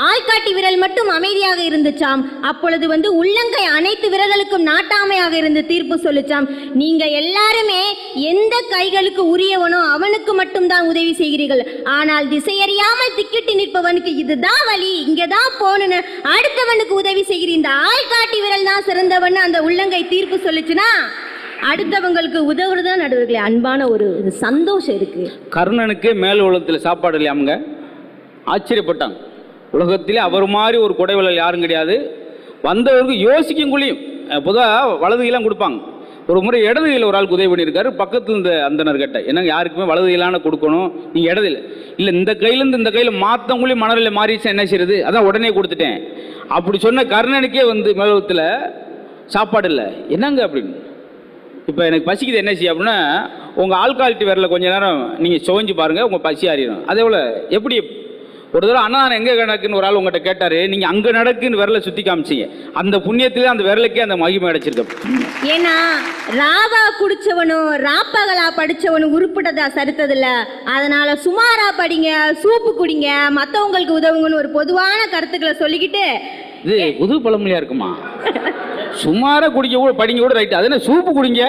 ஆள்காட்டி விரல் மட்டும் அமைதியாக இருந்துச்சாம். அப்பொழுது வந்து உள்ளங்கை அனைத்து விரல்களுக்கும் நாட்டாமையாக இருந்து தீர்ப்பு சொல்லிச்சாம். நீங்க எல்லாருமே எந்த கைகளுக்கு உரியவனோ அவனுக்கு மட்டும்தான் உதவி செய்கிறீர்கள். ஆனால் திசையறியாமல் திக்கிட்டு நிற்பவனுக்கு இதுதான் வழி, இங்கதான் போகணும்னு அடுத்தவனுக்கு உதவி செய்கிற இந்த ஆள்காட்டி விரல் தான் சிறந்தவன் அந்த உள்ளங்கை தீர்ப்பு சொல்லிச்சுன்னா அடுத்தவங்களுக்கு உதவுறதுதான் நடுவர்களே அன்பான ஒரு சந்தோஷம் இருக்கு. கர்ணனுக்கு மேல் உலகத்தில் சாப்பாடு இல்லையாமுங்க, ஆச்சரியப்பட்டாங்க. உலகத்திலே அவர் மாதிரி ஒரு கொடைவள்ளல் யாரும் கிடையாது. வந்தவருக்கு யோசிக்கும் குழியும் பொதுவாக வலது கையெல்லாம் கொடுப்பாங்க. ஒரு முறை இடது கையில் ஒரு ஆளுக்கு உதவி பண்ணியிருக்காரு. பக்கத்தில் இந்த அந்தனர் கேட்ட என்னங்க யாருக்குமே வலது கையிலான கொடுக்கணும், நீங்கள் இடது இல்லை இந்த கையிலேருந்து இந்த கையில் மாற்றவங்களே மணலில் மாறிடுச்சா என்ன செய்யுது, அதான் உடனே கொடுத்துட்டேன் அப்படி சொன்ன கர்ணனுக்கே வந்து மேலத்தில் சாப்பாடு இல்லை என்னங்க அப்படின்னு. இப்போ எனக்கு பசிக்குது என்ன செய்ய அப்படின்னா உங்கள் ஆள்கால்ட்டி விரல கொஞ்ச நேரம் நீங்கள் சுவைஞ்சு பாருங்கள் உங்கள் பசி அறியணும். அதே போல் எப்படி ஒரு தடவை அண்ணா எங்கே நடக்குன்னு ஒரு ஆள் உங்கள்கிட்ட கேட்டார், நீங்கள் அங்கே நடக்குன்னு விரலை சுற்றி காமிச்சிங்க. அந்த புண்ணியத்திலே அந்த விரலுக்கே அந்த மகிமை அடைச்சிருக்க. ஏன்னா ராவா குடிச்சவனும் ராப்பகலா படிச்சவனும் உருப்பிட்டதா சரித்ததில்ல. அதனால சுமாரா படிங்க, சூப்பு குடிங்க, மற்றவங்களுக்கு உதவுங்கன்னு ஒரு பொதுவான கருத்துக்களை சொல்லிக்கிட்டு இது புது பழமொழியா இருக்குமா? சுமாரா குடிக்க கூட படிங்க கூட ரைட், அது என்ன சூப்பு குடிங்க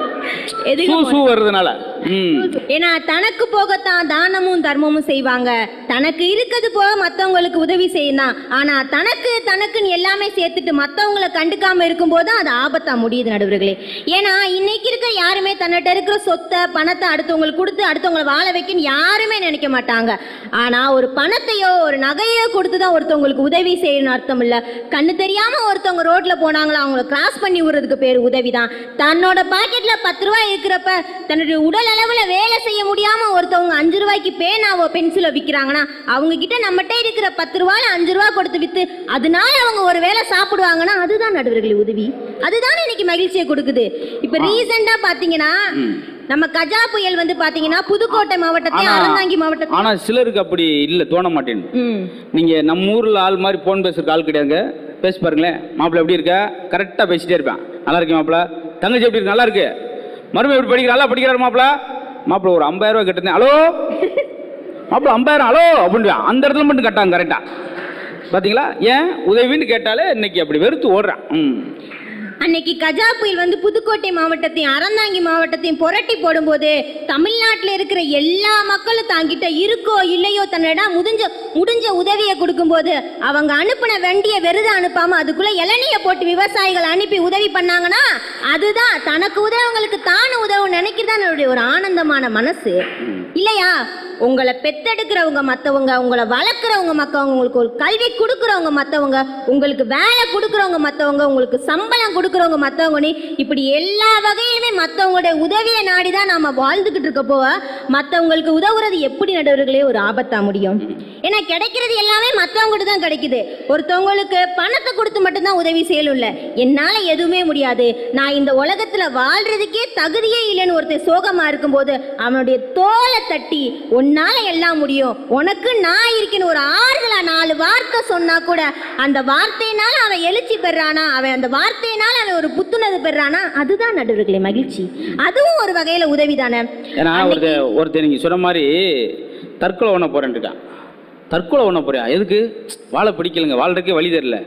வருதுனால. ஏன்னா தனக்கு போகத்தான் தானமும் தர்மமும் செய்வாங்க. தனக்கு இருக்கிறது போக மற்றவங்களுக்கு உதவி செய்யணும். ஆனா தனக்கு தனக்குன்னு எல்லாமே சேர்த்துட்டு மற்றவங்களை கண்டுக்காம இருக்கும் போது அது ஆபத்தா முடியுது நடுவர்களே. ஏன்னா இன்னைக்கு இருக்க யாருமே தன்னிட்ட இருக்கிற சொத்தை பணத்தை அடுத்தவங்களுக்கு கொடுத்து அடுத்தவங்களை வாழ வைக்கன்னு யாருமே நினைக்க மாட்டாங்க. ஆனா ஒரு பணத்தையோ ஒரு நகையோ கொடுத்துதான் ஒருத்தவங்களுக்கு உதவி செய்யணும் அர்த்தம் இல்ல. கண்ணு தெரியாம ஒருத்தவங்க ரோட்ல போனாங்களா அவங்கள கிராஸ் பண்ணி விடுறதுக்கு பேர் உதவிதான். தன்னோட பாக்கெட்ல பத்து ரூபாய் இருக்கிறப்ப தன்னுடைய உடல் அளவுல வேலை செய்ய முடியாம ஒருத்தவங்க அஞ்சு ரூபாய்க்கு பேனாவோ பென்சிலோ விற்கிறாங்கன்னா அவங்க கிட்ட நம்மகிட்ட இருக்கிற பத்து ரூபாயில அஞ்சு ரூபாய் கொடுத்து வித்து அதனால அவங்க ஒரு வேலை சாப்பிடுவாங்கன்னா அதுதான் நடுவர்களே உதவி. அதுதான் இன்னைக்கு மகிழ்ச்சியை கொடுக்குது. இப்ப ரீசெண்டா பாத்தீங்கன்னா நம்ம கஜா புயல் வந்து பாத்தீங்கன்னா புதுக்கோட்டை மாவட்டத்தையும் அறந்தாங்கி மாவட்டத்தையும். ஆனா சிலருக்கு அப்படி இல்ல, தோண மாட்டேன்னு. நீங்க நம்ம ஊர்ல ஆள் மாதிரி போன் பேசுறதுக்கு ஆள் கிடையாதுங்க. பேசி பாருங்களேன், மாப்பிள்ள எப்படி இருக்க, கரெக்டா பேசிட்டே இருப்பேன். நல்லா இருக்கு மாப்பிள்ள, தங்கச்சி எப்படி இருக்கு, நல்லா இருக்கு, மருமை எப்படி படிக்கிற, நல்லா படிக்கிறாரு மாப்பிள்ள, மாப்பிள்ள ஒரு ஐம்பதாயிரம் ரூபாய் கட்டுனேன், ஹலோ மாப்பிள்ள ஐம்பதாயிரம் ஹலோ அப்படின்னு அந்த இடத்துல மட்டும் கட்டாங்க கரெக்டா. பாத்தீங்களா, ஏன் உதவின்னு கேட்டாலே இன்னைக்கு அப்படி வெறுத்து ஓடுறான். ம் அன்னைக்கு கஜா புயல் வந்து புதுக்கோட்டை மாவட்டத்தையும் அறந்தாங்கி மாவட்டத்தையும் புரட்டி போடும்போது தமிழ்நாட்டில் இருக்கிற எல்லா மக்களும் தாங்கிட்ட இருக்கோ இல்லையோ தன்னிடம் முடிஞ்ச முடிஞ்ச உதவியை கொடுக்கும்போது அவங்க அனுப்பின வண்டியை வெறுத அனுப்பாம அதுக்குள்ள இளநிய போட்டு விவசாயிகள் அனுப்பி உதவி பண்ணாங்கன்னா அதுதான் தனக்கு உதவங்களுக்கு தானும் உதவும் நினைக்கிறதான் என்னுடைய ஒரு ஆனந்தமான மனசு இல்லையா. உங்களை பெத்தெடுக்கிறவங்க மற்றவங்க, உங்களை வளர்க்குறவங்க மற்றவங்க, உங்களுக்கு ஒரு கல்வி கொடுக்குறவங்க மற்றவங்க, உங்களுக்கு வேலை கொடுக்குறவங்க மற்றவங்க, உங்களுக்கு சம்பளம் கொடுக்குறவங்க மற்றவங்கன்னு இப்படி எல்லா வகையிலுமே மற்றவங்களுடைய உதவியை நாடி தான் நாம் வாழ்ந்துக்கிட்டு இருக்க போக மற்றவங்களுக்கு உதவுறது எப்படி நடுவர்களே ஒரு ஆபத்தா முடியும். ஏன்னா கிடைக்கிறது எல்லாமே மற்றவங்ககிட்ட தான் கிடைக்குது. ஒருத்தவங்களுக்கு பணத்தை கொடுத்து மட்டும்தான் உதவி செய்யணும்ல, என்னால் எதுவுமே முடியாது, நான் இந்த உலகத்தில் வாழ்றதுக்கே தகுதியே இல்லைன்னு ஒருத்தர் சோகமாக இருக்கும்போது அவனுடைய தோலை தட்டி உன்னால எல்லாம் முடியும், உனக்கு நான் இருக்கேன்னு ஒரு ஆறுதலா நாலு வார்த்தை சொன்னா கூட அந்த வார்த்தையினால அவன் எழுச்சி பெறானா, அவன் அந்த வார்த்தையினால அவன் ஒரு புத்துணர்வு பெறானா, அதுதான் நடுவர்களே மகிழ்ச்சி. அதுவும் ஒரு வகையில உதவி தானே. ஏன்னா ஒருத்தர் நீங்க சொன்ன மாதிரி தற்கொலை பண்ண போறேன் இருக்கான். தற்கொலை பண்ண போறியா, எதுக்கு, வாழ பிடிக்கலங்க, வாழ்றதுக்கே வழி தெரியல,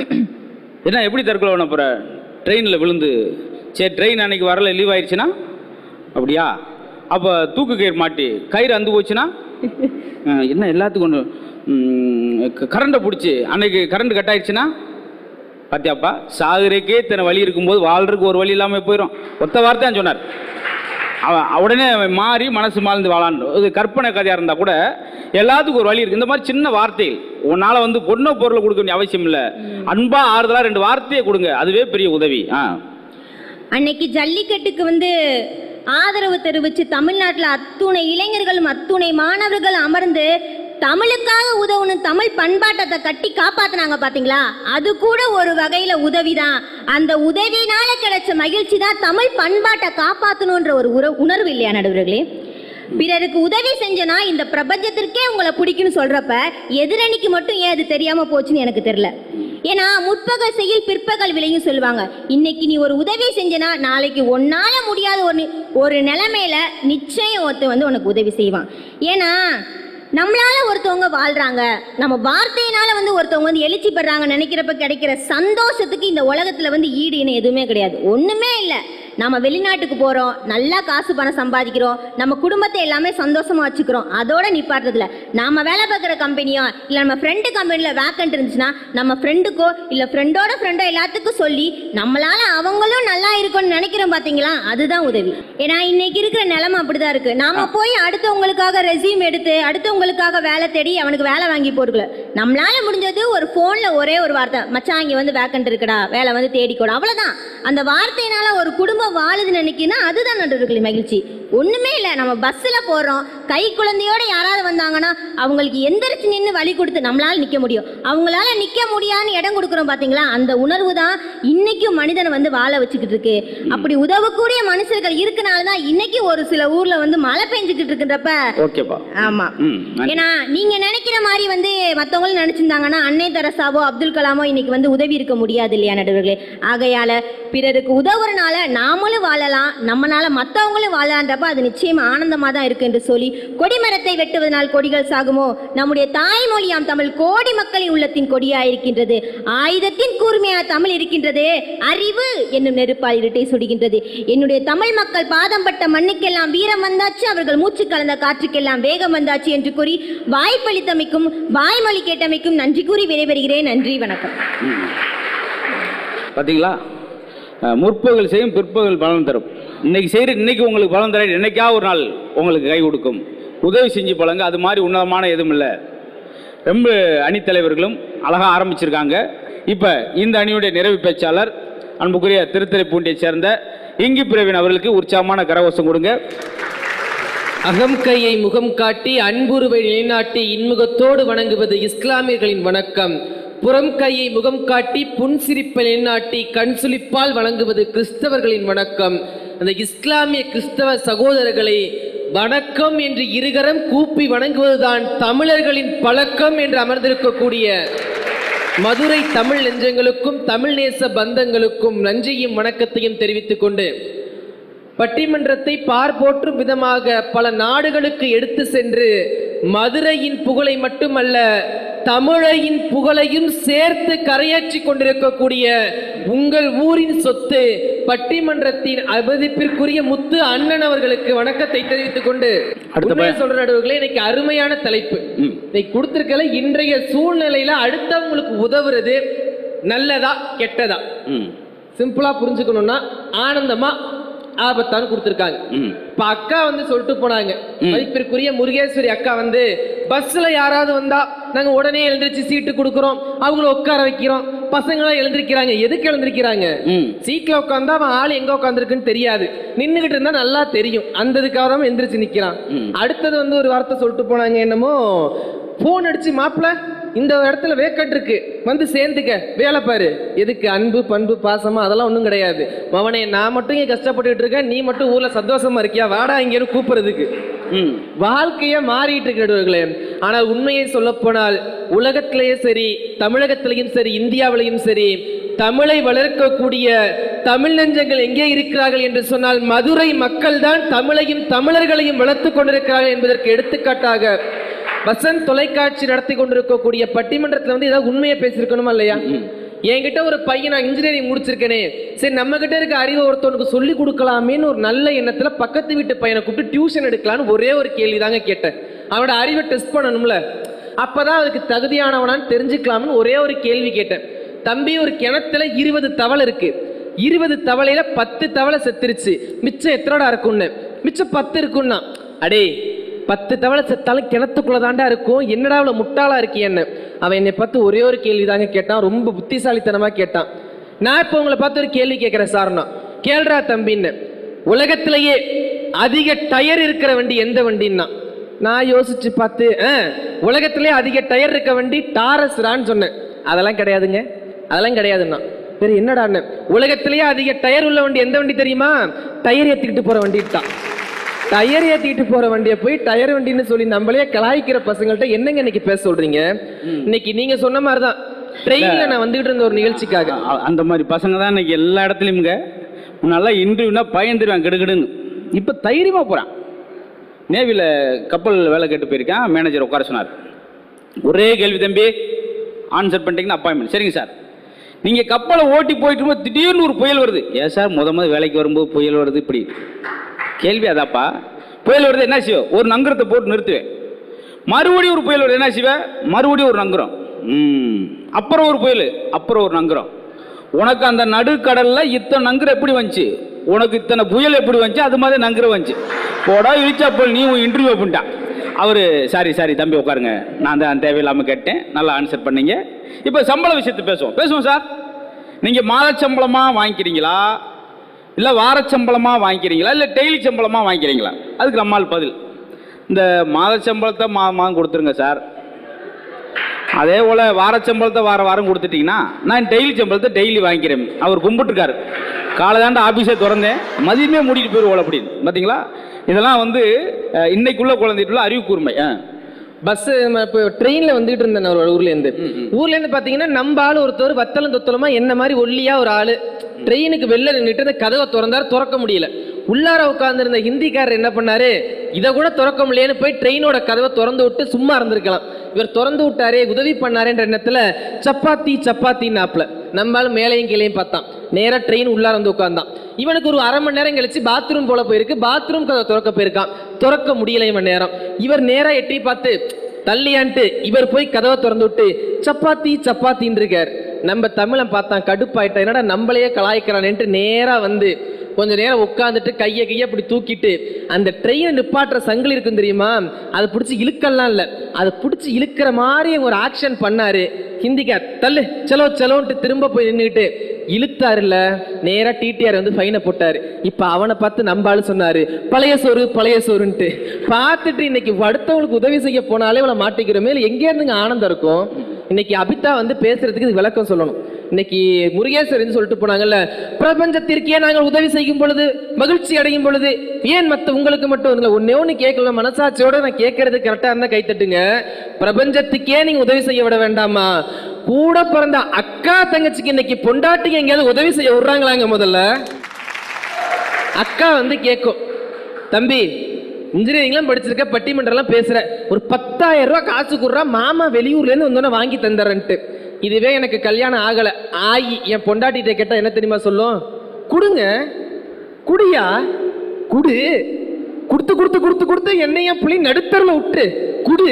என்ன எப்படி தற்கொலை பண்ண போற, ட்ரெயினில் விழுந்து, சரி ட்ரெயின் அன்னைக்கு வரல லீவ் ஆயிடுச்சுன்னா அப்படியா, அப்போ தூக்கு கயிறு மாட்டி கயிறு அந்து போச்சுன்னா என்ன எல்லாத்துக்கும் ஒன்று கரண்டை பிடிச்சி அன்னைக்கு கரண்ட் கட் ஆயிடுச்சுன்னா பார்த்தியாப்பா சாகுறதுக்கே இத்தனை வழி இருக்கும்போது வாழ்றதுக்கு ஒரு வழி இல்லாமல் போயிடும். ஒத்த வார்த்தையான்னு சொன்னார். அவன் உடனே மாறி மனசு மாழ்ந்து வாழான்னு இது கற்பனை கதையாக இருந்தால் கூட எல்லாத்துக்கும் ஒரு வழி இருக்குது. இந்த மாதிரி சின்ன வார்த்தைகள் உன்னால் வந்து பொண்ணை பொருளை கொடுக்க வேண்டிய அவசியம் இல்லை, அன்பா ஆறுதலாக ரெண்டு வார்த்தையை கொடுங்க, அதுவே பெரிய உதவி. ஆ அன்னைக்கு ஜல்லிக்கட்டுக்கு வந்து ஆதரவு தெரிவித்து தமிழ்நாட்டில் அத்துணை இளைஞர்களும் அத்துணை மாணவர்கள் அமர்ந்து தமிழுக்காக உதவணும், தமிழ் பண்பாட்டத்தை கட்டி காப்பாத்தினாங்க பாத்தீங்களா, அது கூட ஒரு வகையில உதவிதான். அந்த உதவினால கிடைச்ச மகிழ்ச்சி தான் தமிழ் பண்பாட்டை காப்பாற்றணுன்ற ஒரு உணர்வு இல்லையா நடுவர்களே. பிறருக்கு உதவி செஞ்சனா இந்த பிரபஞ்சத்திற்கே உங்களை பிடிக்குன்னு சொல்றப்ப எதிரணிக்கு மட்டும் ஏன் அது தெரியாம போச்சுன்னு எனக்கு தெரியல. ஏன்னா முற்பகல் செய்யில் பிற்பகல் விளையும் சொல்லுவாங்க. இன்னைக்கு நீ ஒரு உதவி செஞ்சனா நாளைக்கு ஒன்னால முடியாத ஒரு ஒரு நிலைமையில நிச்சயம் ஒருத்தர் வந்து உனக்கு உதவி செய்வான். ஏன்னா நம்மளால ஒருத்தவங்க வாழ்றாங்க, நம்ம வார்த்தையினால வந்து ஒருத்தவங்க வந்து எழுச்சி பெறாங்க நினைக்கிறப்ப கிடைக்கிற சந்தோஷத்துக்கு இந்த உலகத்துல வந்து ஈடு இணை எதுவுமே கிடையாது. ஒண்ணுமே இல்லை. நம்ம வெளிநாட்டுக்கு போறோம், நல்லா காசு பணம் சம்பாதிக்கிறோம், நம்ம குடும்பத்தை எல்லாமே சந்தோஷமா வச்சுக்கிறோம், அதோட நிப்பாட்டுறதுல நாம வேலை பார்க்குற கம்பெனியோ இல்லை நம்ம ஃப்ரெண்டு கம்பெனியில் வேக்கண்ட் இருந்துச்சுன்னா நம்ம ஃப்ரெண்டுக்கோ இல்லை ஃப்ரெண்டோட ஃப்ரெண்டோ எல்லாத்துக்கும் சொல்லி நம்மளால அவங்களும் நல்லா இருக்கும்னு நினைக்கிறோம். பார்த்தீங்களா, அதுதான் உதவி. ஏன்னா இன்னைக்கு இருக்கிற நிலைமை அப்படிதான் இருக்கு. நாம போய் அடுத்தவங்களுக்காக ரெஸ்யூம் எடுத்து அடுத்தவங்களுக்காக வேலை தேடி அவனுக்கு வேலை வாங்கி போட்டுக்கல. நம்மளால முடிஞ்சது ஒரு ஃபோன்ல ஒரே ஒரு வார்த்தை, மச்சான் இங்கே வந்து வேக்கண்ட் இருக்குடா, வேலை வந்து தேடிக்கூட, அவ்வளோதான். அந்த வார்த்தையினால ஒரு குடும்பம் வாழுது நினைக்கினா அதுதான் நடுவர்களே மகிழ்ச்சி. ஒண்ணுமே இல்லை. நம்ம பஸ்ல போறோம், கை குழந்தையோட யாராவது வந்தாங்கன்னா அவங்களுக்கு எந்திரிச்சு நின்று வழி கொடுத்து நம்மளால நிக்க முடியும், அவங்களால நிக்க முடியாதுன்னு இடம் கொடுக்குறோம். பாத்தீங்களா, அந்த உணர்வு தான் இன்னைக்கும் மனிதனை வந்து வாழ வச்சுக்கிட்டு இருக்கு. அப்படி உதவக்கூடிய மனுஷர்கள் இருக்கனாலதான் இன்னைக்கு ஒரு சில ஊர்ல வந்து மழை பெஞ்சுக்கிட்டு இருக்குன்றப்ப ஓகேப்பா. ஆமா, ஏன்னா நீங்க நினைக்கிற மாதிரி வந்து மத்தவங்களும் நினைச்சிருந்தாங்கன்னா அன்னை தெரசாவோ அப்துல் கலாமோ இன்னைக்கு வந்து உதவி இருக்க முடியாது இல்லையா நடுவர்களே. ஆகையால பிறருக்கு உதவுறனால நாமளும் வாழலாம், நம்மளால மற்றவங்களும் வாழலான்றப்ப அது நிச்சயமா ஆனந்தமா தான் இருக்கு என்று சொல்லி, கொடிமரத்தை வெட்டுவதனால் கொடிகள் சாகுமோ, நம்முடைய தாய்மொழியாம் தமிழ் கோடி மக்களின் உள்ளத்தின் கொடியாயிருக்கின்றது, ஆயுதத்தின் கூர்மையா தமிழ் இருக்கின்றது, அறிவு என்னும் நெருப்பால் இருட்டை சுடுகின்றது. என்னுடைய தமிழ் மக்கள் பாதம் பட்ட மண்ணுக்கெல்லாம் வீரம் வந்தாச்சு, அவர்கள் மூச்சு கலந்த காற்றுக்கெல்லாம் வேகம் வந்தாச்சு என்று கூறி வாய்ப்பளித்தமைக்கும் வாய்மொழி கேட்டமைக்கும் நன்றி கூறி விடைபெறுகிறேன். நன்றி, வணக்கம். பார்த்தீங்களா, முற்பகல் செய்யும் பிற்பகல் பலன் தரும். இன்னைக்கு செய்கிற இன்னைக்கு உங்களுக்கு பலன் தர, என்னைக்கா ஒரு நாள் உங்களுக்கு கை கொடுக்கும். உதவி செஞ்சு பழங்க, அது மாதிரி உன்னதமான எதுவும் இல்லை. ரொம்ப அணித்தலைவர்களும் அழகாக ஆரம்பிச்சிருக்காங்க. இப்போ இந்த அணியுடைய நிறைவு பேச்சாளர் அன்புக்குரிய திருத்துறைப்பூண்டியை சேர்ந்த இங்கி பிரவீன் அவர்களுக்கு உற்சாகமான கரகோஷம் கொடுங்க. அகம் கையை முகம் காட்டி அன்புருவை நிலைநாட்டி இன்முகத்தோடு வணங்குவது இஸ்லாமியர்களின் வணக்கம். புறம் கையை முகம் காட்டி புன்சிரிப்பை நிலைநாட்டி கண் சுளிப்பால் வணங்குவது கிறிஸ்தவர்களின் வணக்கம். அந்த இஸ்லாமிய கிறிஸ்தவ சகோதரர்களை வணக்கம் என்று இருகரம் கூப்பி வணங்குவதுதான் தமிழர்களின் பழக்கம் என்று அமர்ந்திருக்கக்கூடிய மதுரை தமிழ் நெஞ்சங்களுக்கும் தமிழ் நேச பந்தங்களுக்கும் நன்றியும் வணக்கத்தையும் தெரிவித்துக் கொண்டு, பட்டிமன்றத்தை பார்ப்போற்றும் விதமாக பல நாடுகளுக்கு எடுத்து சென்று மதுரையின் புகழை மட்டுமல்ல தமிழையின் புகழையும் சேர்த்து கரையாற்றி கொண்டிருக்கக்கூடிய உங்கள் ஊரின் சொத்து பட்டிமன்றத்தின் அவதிப்பிற்குரிய முத்து அண்ணன் அவர்களுக்கு வணக்கத்தை தெரிவித்துக் கொண்டு, சொல்ற நடுவர்களே, இன்னைக்கு அருமையான தலைப்பு இன்னைக்கு கொடுத்திருக்கல. இன்றைய சூழ்நிலையில அடுத்தவங்களுக்கு உதவுறது நல்லதா கெட்டதா சிம்பிளா புரிஞ்சுக்கணும்னா ஆனந்தமா ஆபத்தான்னு கொடுத்துருக்காங்க. இப்ப அக்கா வந்து சொல்லிட்டு போனாங்க, மதிப்பிற்குரிய முருகேஸ்வரி அக்கா வந்து பஸ்ல யாராவது வந்தா நாங்க உடனே எழுந்திருச்சு சீட்டு கொடுக்குறோம், அவங்கள உட்கார வைக்கிறோம். பசங்களாம் எழுந்திருக்கிறாங்க. எதுக்கு எழுந்திருக்கிறாங்க? சீட்ல உட்காந்தா அவன் ஆள் எங்க உட்காந்துருக்குன்னு தெரியாது, நின்றுகிட்டு இருந்தா நல்லா தெரியும், அந்த இதுக்காக தான் எந்திரிச்சு நிக்கிறான். அடுத்தது வந்து ஒரு வார்த்தை சொல்லிட்டு போனாங்க, என்னமோ போன் அடிச்சு மாப்பிள்ள இந்த இடத்துல வேக்கண்ட் இருக்கு வந்து சேர்ந்துக்க, வேலை பாரு. எதுக்கு? அன்பு பண்பு பாசமா அதெல்லாம் ஒன்றும் கிடையாது. மவனே, நான் மட்டும் இங்கே கஷ்டப்பட்டுட்டு இருக்கேன், நீ மட்டும் ஊர்ல சந்தோஷமா இருக்கியா, வாடா இங்கேன்னு கூப்பிடுறதுக்கு. வாழ்க்கைய மாறிட்டு இருக்கிறவர்களே. ஆனால் உண்மையை சொல்ல போனால் உலகத்திலேயே சரி, தமிழகத்திலையும் சரி, இந்தியாவிலையும் சரி, தமிழை வளர்க்கக்கூடிய தமிழ் நெஞ்சங்கள் எங்கே இருக்கிறார்கள் என்று சொன்னால் மதுரை மக்கள் தான் தமிழையும் தமிழர்களையும் வளர்த்து கொண்டிருக்கிறார்கள் என்பதற்கு எடுத்துக்காட்டாக வசந்த் தொலைக்காட்சி நடத்தி கொண்டிருக்கக்கூடிய பட்டிமன்றத்தில் வந்து ஏதாவது உண்மையை பேசியிருக்கணுமா இல்லையா? என்கிட்ட ஒரு பையன், நான் இன்ஜினியரிங் முடிச்சிருக்கேனே, சரி நம்ம கிட்ட இருக்க அறிவை ஒருத்தவனுக்கு சொல்லி கொடுக்கலாமேன்னு ஒரு நல்ல எண்ணத்துல பக்கத்து வீட்டு பையனை கூப்பிட்டு டியூஷன் எடுக்கலான்னு ஒரே ஒரு கேள்வி தாங்க கேட்டேன். அவனோட அறிவை டெஸ்ட் பண்ணணும்ல, அப்பதான் அதுக்கு தகுதியானவனான்னு தெரிஞ்சுக்கலாம்னு ஒரே ஒரு கேள்வி கேட்டேன். தம்பி, ஒரு கிணத்துல இருபது தவளை இருக்கு, இருபது தவளையில பத்து தவளை செத்துருச்சு, மிச்சம் எத்தனோட இருக்கும்னு. மிச்சம் பத்து இருக்குன்னா, அடே பத்து தவளை செத்தாலும் கிணத்துக்குள்ள தாண்டா இருக்கும், என்னடா அவ்வளவு முட்டாளா இருக்கு என்ன. அவன் என்னை பார்த்து ஒரே ஒரு கேள்வி தாங்க கேட்டான், ரொம்ப புத்திசாலித்தனமா கேட்டான். நான் இப்ப உங்களை பார்த்து ஒரு கேள்வி கேட்கிறேன் சார்னா, கேள்றா தம்பின்னு, உலகத்திலேயே அதிக டயர் இருக்கிற வண்டி எந்த வண்டின்னா? நான் யோசிச்சு பார்த்து உலகத்திலேயே அதிக டயர் இருக்க வண்டி டாரஸ்ரான்னு சொன்னேன். அதெல்லாம் கிடையாதுங்க, அதெல்லாம் கிடையாதுன்னா. சரி என்னடா, உலகத்திலேயே அதிக டயர் உள்ள வண்டி எந்த வண்டி தெரியுமா? டயர் ஏத்திக்கிட்டு போற வண்டி தான். டயர் ஏத்திட்டு போற வண்டியை போய் டயர் வண்டின்னு சொல்லி நம்மளே கலாய்க்கிற பசங்கள்ட்ட என்னங்க இன்னைக்கு பேச சொல்றீங்க? இன்னைக்கு நீங்க சொன்ன மாதிரிதான் ட்ரெயின்ல நான் வந்துகிட்டு இருந்த ஒரு நிகழ்ச்சிக்காக அந்த மாதிரி பசங்க தான் இன்னைக்கு எல்லா இடத்துலயும். முன்னால இன்டர்வியூனா பயந்துருவான் கெடுகடுன்னு, இப்ப தைரியமா போறான். நேவியில் கப்பல் வேலை கேட்டு போயிருக்கேன். மேனேஜர் உட்கார சொன்னார். ஒரே கேள்வி தம்பி, ஆன்சர் பண்ணிட்டீங்கன்னா அப்பாயின்மெண்ட். சரிங்க சார். நீங்கள் கப்பலை ஓட்டி போயிட்டு இருக்கும்போது திடீர்னு ஒரு புயல் வருது. ஏன் சார் முத முத வேலைக்கு வரும்போது புயல் வருது? இப்படி கேள்வி அதாப்பா. புயல் வருது என்ன செய்வோம்? ஒரு நங்கரத்தை போட்டு நிறுத்துவேன். மறுபடியும் ஒரு புயல் வருது என்ன செய்வேன்? மறுபடியும் ஒரு நங்கரம். ம் அப்புறம் ஒரு புயல், அப்புறம் ஒரு நங்கரம். உனக்கு அந்த நடுக்கடலில் இத்தனை நங்கரம் எப்படி வந்துச்சு? உனக்கு இத்தனை புயல் எப்படி வந்துச்சு? அது மாதிரி நங்கரம் வந்துச்சு. போடா இழிச்சா போல் நீ இன்டர்வியூ பண்ணிட்டான். அவர் சாரி சாரி தம்பி உட்காருங்க, நான் தான் தேவையில்லாமல் கேட்டேன், நல்லா ஆன்சர் பண்ணீங்க. இப்போ சம்பள விஷயத்தை பேசுவோம் பேசுவோம் சார். நீங்கள் மாத சம்பளமாக வாங்கிக்கிறீங்களா, இல்லை வார சம்பளமாக வாங்கிக்கிறீங்களா, இல்லை டெய்லி சம்பளமாக வாங்கிக்கிறீங்களா? அதுக்கு நம்மால் பதில், இந்த மாத சம்பளத்தை மா மாதம் கொடுத்துருங்க சார். அதே போல் வார சம்பளத்தை வார வாரம் கொடுத்துட்டிங்கன்னா நான் டெய்லி சம்பளத்தை டெய்லி வாங்கிக்கிறேன். அவர் கும்பிட்டுருக்காரு. காலைதாண்ட ஆஃபீஸே திறந்தேன், மதியமே மூடிட்டு போயிடுவோம் அப்படின்னு. பார்த்தீங்களா? இதெல்லாம் வந்து இன்னைக்குள்ள குழந்தைட்டுள்ள அறிவு கூர்மை. பஸ் இப்போ ட்ரெயினில் வந்துகிட்டு இருந்தேன் ஒரு ஊர்லேருந்து. ஊர்லேருந்து பார்த்தீங்கன்னா நம்ம ஆள் ஒருத்தர் வத்தலம் தொத்தலமா என்ன மாதிரி ஒல்லியா ஒரு ஆள் ட்ரெயினுக்கு வெளில நின்றுட்டு அந்த கதவை திறந்தாரு. திறக்க முடியல. உள்ளார உட்காந்துருந்த ஹிந்திக்காரர் என்ன பண்ணாரு, இதை கூட திறக்க முடியலன்னு போய் ட்ரெயினோட கதவை திறந்து விட்டு சும்மா இருந்திருக்கலாம். இவர் திறந்து விட்டாரே, உதவி பண்ணாரேன்ற எண்ணத்துல சப்பாத்தி சப்பாத்தின்னு ஆப்ல நம்மளால மேலையும் கீழையும் பார்த்தான். நேராக ட்ரெயின் உள்ளார வந்து உட்கார்ந்தான். இவனுக்கு ஒரு அரை மணி நேரம் கழிச்சு பாத்ரூம் போல போயிருக்கு. பாத்ரூம் கதவை திறக்க போயிருக்கான். திறக்க முடியல இவன் நேரம். இவர் நேரா எட்டி பார்த்து தள்ளியான்ட்டு இவர் போய் கதவை திறந்து விட்டு சப்பாத்தி சப்பாத்தின்னு இருக்கார். நம்ம தமிழன் பார்த்தான், கடுப்பாயிட்டா, என்னடா நம்மளையே கலாய்க்கிறான்ட்டு நேரா வந்து கொஞ்ச நேரம் உட்காந்துட்டு கையை கையை அப்படி தூக்கிட்டு அந்த ட்ரெயினை நிப்பாட்டுற சங்கிலி இருக்கும் தெரியுமா, அதை பிடிச்சி இழுக்கலாம் இல்லை, அதை பிடிச்சி இழுக்கிற மாதிரி ஒரு ஆக்ஷன் பண்ணாரு. ஹிந்திக்கார் தள்ளு செலோ செலோன்ட்டு திரும்ப போய் நின்றுக்கிட்டு இழுத்தாருல. நேரா டிடிஆர் வந்து ஃபைனை போட்டாரு. இப்ப அவனை பார்த்து நம்பாளு சொன்னாரு பழைய சோறு பழைய சோறுன்ட்டு. பார்த்துட்டு இன்னைக்கு அடுத்தவங்களுக்கு உதவி செய்ய போனாலே இவளை மாட்டிக்கிறோமே, இல்லை எங்கே இருந்துங்க ஆனந்தம் இருக்கும்? இன்னைக்கு அபிதா வந்து பேசுறதுக்கு இது விளக்கம் சொல்லணும். இன்னைக்கு முருகேஸ்வரன் சொல்லிட்டு போனாங்கல்ல, பிரபஞ்சத்திற்கே நாங்கள் உதவி செய்யும் பொழுது மகிழ்ச்சி அடையும் பொழுது ஏன் மற்ற உங்களுக்கு மட்டும் இல்லை? ஒன்னே ஒன்று கேட்கல, மனசாட்சியோட நான் கேட்கறது கரெக்டா இருந்தா கை தட்டுங்க. பிரபஞ்சத்துக்கே நீங்க உதவி செய்ய விட வேண்டாமா? கூட பிறந்த அக்கா தங்கச்சிக்கு இன்னைக்கு பொண்டாட்டிக்கு எங்கேயாவது உதவி செய்ய விடுறாங்களாங்க? முதல்ல அக்கா வந்து கேட்கும், தம்பி இன்ஜினியரிங்லாம் படிச்சிருக்க, பட்டிமன்றம்லாம் பேசுற, ஒரு பத்தாயிரம் ரூபாய் காசு கொடுறா, மாமா வெளியூர்ல இருந்து வந்தோன்னா வாங்கி தந்துறேன்ட்டு. இதுவே எனக்கு கல்யாணம் ஆகலை ஆகி என் பொண்டாட்டிகிட்ட கேட்டால் என்ன தெரியுமா சொல்லும்? கொடுங்க குடியா குடு, கொடுத்து கொடுத்து கொடுத்து கொடுத்து என்னையா புள்ளி நடுத்தரில் விட்டு குடு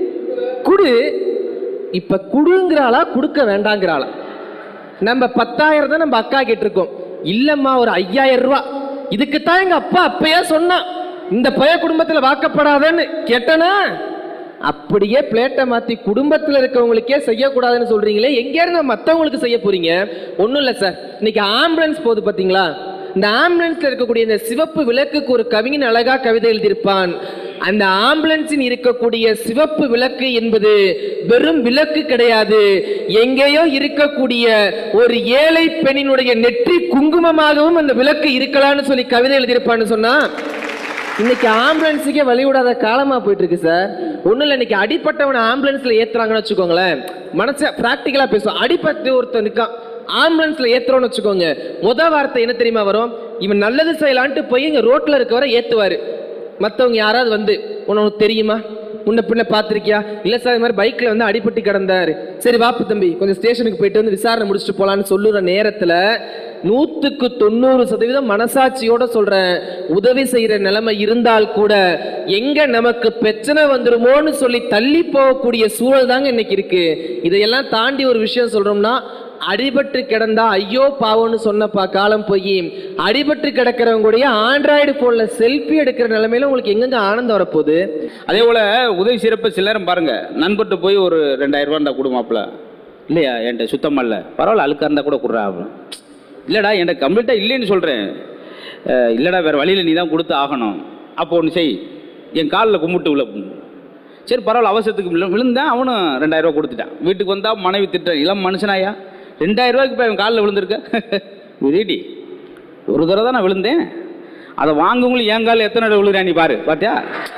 குடு. இப்ப குடுங்கிறாளா கொடுக்க வேண்டாங்கிறாளா? நம்ம பத்தாயிரம் தான் நம்ம அக்கா கேட்டிருக்கோம். இல்லம்மா ஒரு ஐயாயிரம் ரூபா. இதுக்குத்தான் எங்க அப்பா அப்பயே சொன்னான் இந்த பய குடும்பத்தில் வாக்கப்படாதன்னு. கேட்டனா அப்படியே பிளேட்டை மாத்தி குடும்பத்தில் இருக்கவங்களுக்கே செய்யக்கூடாதுன்னு சொல்றீங்களே, எங்கே இருந்து மற்றவங்களுக்கு செய்ய போறீங்க? ஒன்றும் இல்லை சார், இன்னைக்கு ஆம்புலன்ஸ் போகுது பார்த்தீங்களா? இந்த ஆம்புலன்ஸ்ல இருக்கக்கூடிய இந்த சிவப்பு விளக்குக்கு ஒரு கவிஞன் அழகா கவிதை எழுதியிருப்பான். அந்த ஆம்புலன்ஸின் இருக்கக்கூடிய சிவப்பு விளக்கு என்பது வெறும் விளக்கு கிடையாது, எங்கேயோ இருக்கக்கூடிய ஒரு ஏழை பெண்ணினுடைய நெற்றி குங்குமமாகவும் அந்த விளக்கு இருக்கலாம்னு சொல்லி கவிதை எழுதியிருப்பான்னு சொன்னா, இன்னைக்கு ஆம்புலன்ஸுக்கே வழி விடாத காலமா போயிட்டு இருக்கு சார். ஒன்றும் இல்லை, இன்னைக்கு அடிப்பட்டவனை ஆம்புலன்ஸ்ல ஏத்துறாங்கன்னு வச்சுக்கோங்களேன், மனச பிராக்டிக்கலா பேசுவோம். அடிப்பட்டு ஒருத்தன் இருக்கான், ஆம்புலன்ஸ்ல ஏத்துறோம்னு வச்சுக்கோங்க, முத வார்த்தை என்ன தெரியுமா வரும்? இவன் நல்லது செய்யலான்ட்டு போய் இங்க ரோட்ல இருக்கவரை ஏத்துவாரு. மற்றவங்க யாராவது வந்து உனக்கு தெரியுமா, முன்ன பின்ன பார்த்துருக்கியா? இல்லை சார் இது மாதிரி பைக்கில் வந்து அடிபட்டு கிடந்தாரு, சரி வாப்பு தம்பி கொஞ்சம் ஸ்டேஷனுக்கு போயிட்டு வந்து விசாரணை முடிச்சுட்டு போகலான்னு சொல்லுற நேரத்தில் நூற்றுக்கு தொண்ணூறு சதவீதம் மனசாட்சியோட சொல்கிறேன், உதவி செய்கிற நிலைமை இருந்தால் கூட எங்கே நமக்கு பிரச்சனை வந்துருமோன்னு சொல்லி தள்ளி போகக்கூடிய சூழல் தாங்க இன்னைக்கு இருக்கு. இதையெல்லாம் தாண்டி ஒரு விஷயம் சொல்கிறோம்னா, அடிபட்டு கிடந்தா ஐயோ பாவம்னு சொன்னப்பா காலம் போய் அடிபட்டு கிடக்கிறவங்களுடைய ஆண்ட்ராய்டு போன்ல செல்ஃபி எடுக்கிற நிலைமையில உங்களுக்கு எங்கெங்க ஆனந்தம் வரப்போகுது? அதே போல உதவி சிறப்பு சிலரும் பாருங்க, நண்பர்கிட்ட போய் ஒரு ரெண்டாயிரம் ரூபா இருந்தா கொடுமாப்ல, இல்லையா என்கிட்ட சுத்தமா இல்லை, பரவாயில்ல அழுக்கா இருந்தா கூட கொடுறா. இல்லடா என்கிட்ட கம்ப்ளீட்டா இல்லைன்னு சொல்றேன், இல்லடா வேற வழியில நீ தான் கொடுத்து ஆகணும். அப்போ ஒன்று செய், என் காலில் கும்பிட்டு உள்ள. சரி பரவாயில்ல, அவசரத்துக்கு விழுந்தேன், அவனும் ரெண்டாயிரம் ரூபா கொடுத்துட்டான். வீட்டுக்கு வந்தா மனைவி திட்டம், இளம் மனுஷனாயா ரெண்டாயிரம் ரூபாய்க்கு இப்போ என் காலில் விழுந்திருக்க விரிடி, ஒரு தடவை தான் நான் விழுந்தேன், அதை வாங்கவங்களும் என் காலில் எத்தனை தடவை விழுறா நீ பாரு, பார்த்தியா?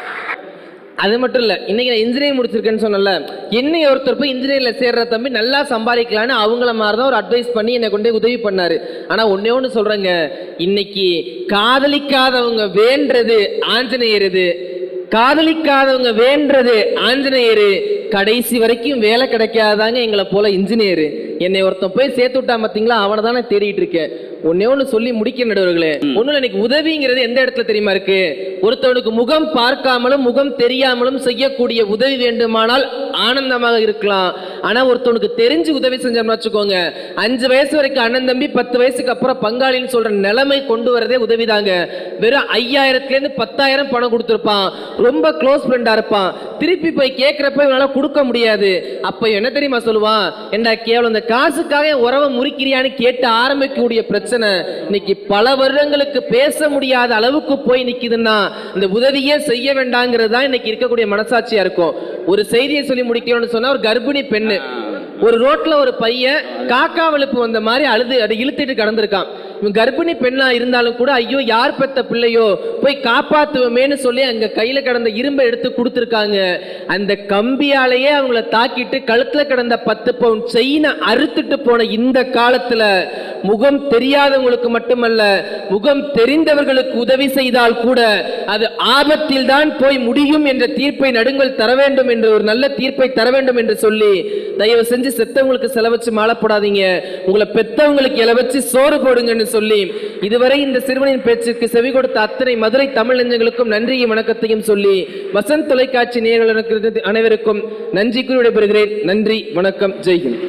அது மட்டும் இல்லை, இன்னைக்கு நான் இன்ஜினியரிங் முடிச்சிருக்கேன்னு சொன்னல, என்னை ஒருத்தர் போய் இன்ஜினியரிங்ல சேர்ற தம்பி நல்லா சம்பாதிக்கலான்னு அவங்கள மாதிரி தான் ஒரு அட்வைஸ் பண்ணி என்னை கொண்டு உதவி பண்ணாரு. ஆனா ஒன்னே ஒன்று சொல்றேங்க, இன்னைக்கு காதலிக்காதவங்க வேண்டது ஆஞ்சநேயர் இது, காதலிக்காதவங்க வேண்டது ஆஞ்சநேயரு, கடைசி வரைக்கும் வேலை கிடைக்காதாங்க எங்களை போல இன்ஜினியரு. என்னை ஒருத்தன் போய் சேர்த்து விட்டா பாத்தீங்களா, அவனை தானே தேடிட்டு இருக்கேன். ஒன்னே ஒண்ணு சொல்லி முடிக்க நடுவர்களே, ஒண்ணுல எனக்கு உதவிங்கிறது எந்த இடத்துல தெரியுமா இருக்கு? ஒருத்தவனுக்கு முகம் பார்க்காமலும் முகம் தெரியாமலும் செய்யக்கூடிய உதவி வேண்டுமானால் ஆனந்தமாக இருக்கலாம். ஆனா ஒருத்தவனுக்கு தெரிஞ்சு உதவி செஞ்சோம்னு வச்சுக்கோங்க, அஞ்சு வயசு வரைக்கும் அண்ணன் தம்பி, பத்து வயசுக்கு அப்புறம் பங்காளின்னு சொல்ற நிலைமை கொண்டு வரதே உதவிதாங்க. வெறும் ஐயாயிரத்துல இருந்து பத்தாயிரம் பணம் கொடுத்திருப்பான், ரொம்ப க்ளோஸ் ஃப்ரெண்டா இருப்பான், திருப்பி போய் கேட்கிறப்ப இவனால கொடுக்க முடியாது. அப்ப என்ன தெரியுமா சொல்லுவான்? என்ன கேவலம் இந்த காசுக்காக உறவை முறிக்கிறியான்னு கேட்டு ஆரம்பிக்கக்கூடிய பிரச்சனை இன்னைக்கு பல வருடங்களுக்கு பேச முடியாத அளவுக்கு போய் நிக்குதுன்னா இந்த உதவியே செய்ய வேண்டாங்கிறது தான் இன்னைக்கு இருக்கக்கூடிய மனசாட்சியா இருக்கும். ஒரு செய்தியை சொல்லி முடிக்கணும்னு சொன்னா, ஒரு கர்ப்பிணி பெண்ணு ஒரு ரோட்ல ஒரு பையன் காக்கா வலுப்பு வந்த மாதிரி அழுது அதை இழுத்துட்டு கடந்திருக்கான். இவன் கர்ப்பிணி பெண்ணா இருந்தாலும் கூட ஐயோ யார் பெத்த பிள்ளையோ போய் காப்பாத்துவோமேன்னு சொல்லி அங்க கையில கிடந்த இரும்பை எடுத்து கொடுத்துருக்காங்க. அந்த கம்பியாலேயே அவங்கள தாக்கிட்டு கழுத்துல கிடந்த பத்து பவுன் செயினை அறுத்துட்டு போன இந்த காலத்துல முகம் தெரியாதவங்களுக்கு மட்டுமல்ல, முகம் தெரிந்தவர்களுக்கு உதவி செய்தால் கூட அது ஆபத்தில் தான் போய் முடியும் என்ற தீர்ப்பை நடுங்கள் தர வேண்டும் என்று, ஒரு நல்ல தீர்ப்பை தர வேண்டும் என்று சொல்லி, தயவு செஞ்சு செத்தவங்களுக்கு செலவச்சு மாலை போடாதீங்க, உங்களை பெத்தவங்களுக்கு இலை வச்சு சோறு போடுங்கன்னு சொல்லி இதுவரை இந்த சிறுவனின் பேச்சுக்கு செவி கொடுத்த அத்தனை மதுரை தமிழ் நெஞ்சங்களுக்கும் நன்றியும் வணக்கத்தையும் சொல்லி வசந்த் தொலைக்காட்சி நேயர்களுக்கு அனைவருக்கும் நன்றி கூறி விடைபெறுகிறேன். நன்றி, வணக்கம், ஜெய்ஹிந்த்.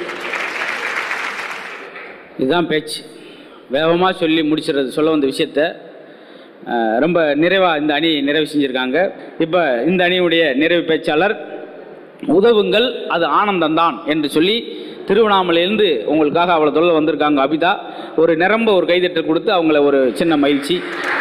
இதுதான் பேச்சு. வேகமாக சொல்லி முடிச்சிடுறது, சொல்ல வந்த விஷயத்த ரொம்ப நிறைவாக இந்த அணி நிறைவு செஞ்சுருக்காங்க. இப்போ இந்த அணியுடைய நிறைவு பேச்சாளர் உதவுங்கள் அது ஆனந்தம்தான் என்று சொல்லி திருவண்ணாமலையிலிருந்து உங்களுக்காக அவ்வளோ தொல்லை வந்திருக்காங்க அபிதா. ஒரு நிரம்ப ஒரு கைதட்டல் கொடுத்து அவங்கள ஒரு சின்ன மகிழ்ச்சி.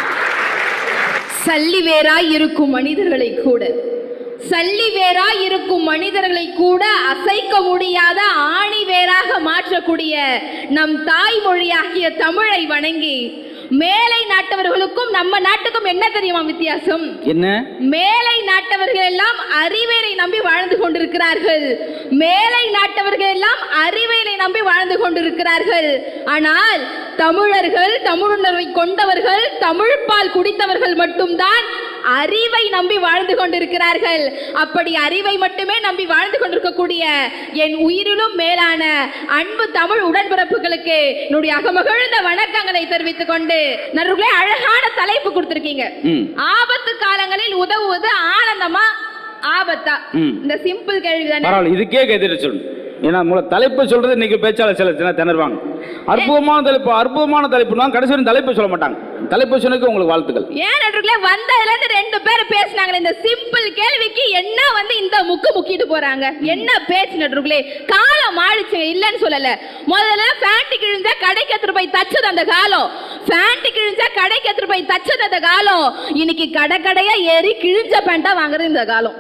சல்லி வேராய் இருக்கும் மனிதர்களை கூட சல்லி வேராய் இருக்கும் மனிதர்களை கூட அசைக்க முடியாத ஆணி வேராக மாற்றக்கூடிய நம் தாய்மொழியாகிய தமிழை வணங்கி, மேலை நாட்டவர்களுக்கும் நம்ம நாட்டுக்கும் என்ன தெரியுமா வித்தியாசம்? என்ன? மேலை நாட்டவர்கள் எல்லாம் அறிவியலை நம்பி வாழ்ந்து கொண்டிருக்கிறார்கள். மேலை நாட்டவர்கள் எல்லாம் அறிவியலை நம்பி வாழ்ந்து கொண்டிருக்கிறார்கள். ஆனால் தமிழர்கள், தமிழுணர்வை கொண்டவர்கள், தமிழ் பால் குடித்தவர்கள் மட்டும்தான் அறிவை நம்பி வாழ்ந்து கொண்டிருக்கிறார்கள். அப்படி அறிவை மட்டுமே நம்பி வாழ்ந்து கொண்டிருக்கக்கூடிய என் உயிரிலும் மேலான அன்பு தமிழ் உடன்பிறப்புகளுக்கு என்னுடைய அகமகிழ்ந்த வணக்கங்களை தெரிவித்துக் கொண்டு, நண்பர்களே, அழகான தலைப்பு கொடுத்திருக்கீங்க. ஆபத்து காலங்களில் உதவுவது ஆனந்தமா ஆபத்தா? இந்த சிம்பிள் கேள்விதானே. இதுக்கே கேட்டு சொல்லணும். ஏன்னா மூல தலைப்பு சொல்றது இன்னைக்கு பேச்சாளர் சில திணறுவாங்க. அற்புதமான தலைப்பு, அற்புதமான தலைப்புனா கடைசி வரை தலைப்பு சொல்ல மாட்டாங்க. தலைப்பு சொன்னதுக்கு உங்களுக்கு வாழ்த்துக்கள். ஏன் நண்பர்களே, வந்ததுல இருந்து ரெண்டு பேர் பேசினாங்க. இந்த சிம்பிள் கேள்விக்கு என்ன வந்து இந்த முக்கு முக்கிட்டு போறாங்க? என்ன பேச்சு நண்பர்களே? காலம் ஆடிச்சு, இல்லன்னு சொல்லல. முதல்ல ஃபேண்ட் கிழிஞ்சா கடைக்கு எடுத்து போய் தச்சது அந்த காலம். ஃபேண்ட் கிழிஞ்சா கடைக்கு எடுத்து போய் தச்சது அந்த காலம். இன்னைக்கு கடை கடையா ஏறி கிழிஞ்ச பேண்டா வாங்குறது இந்த காலம்.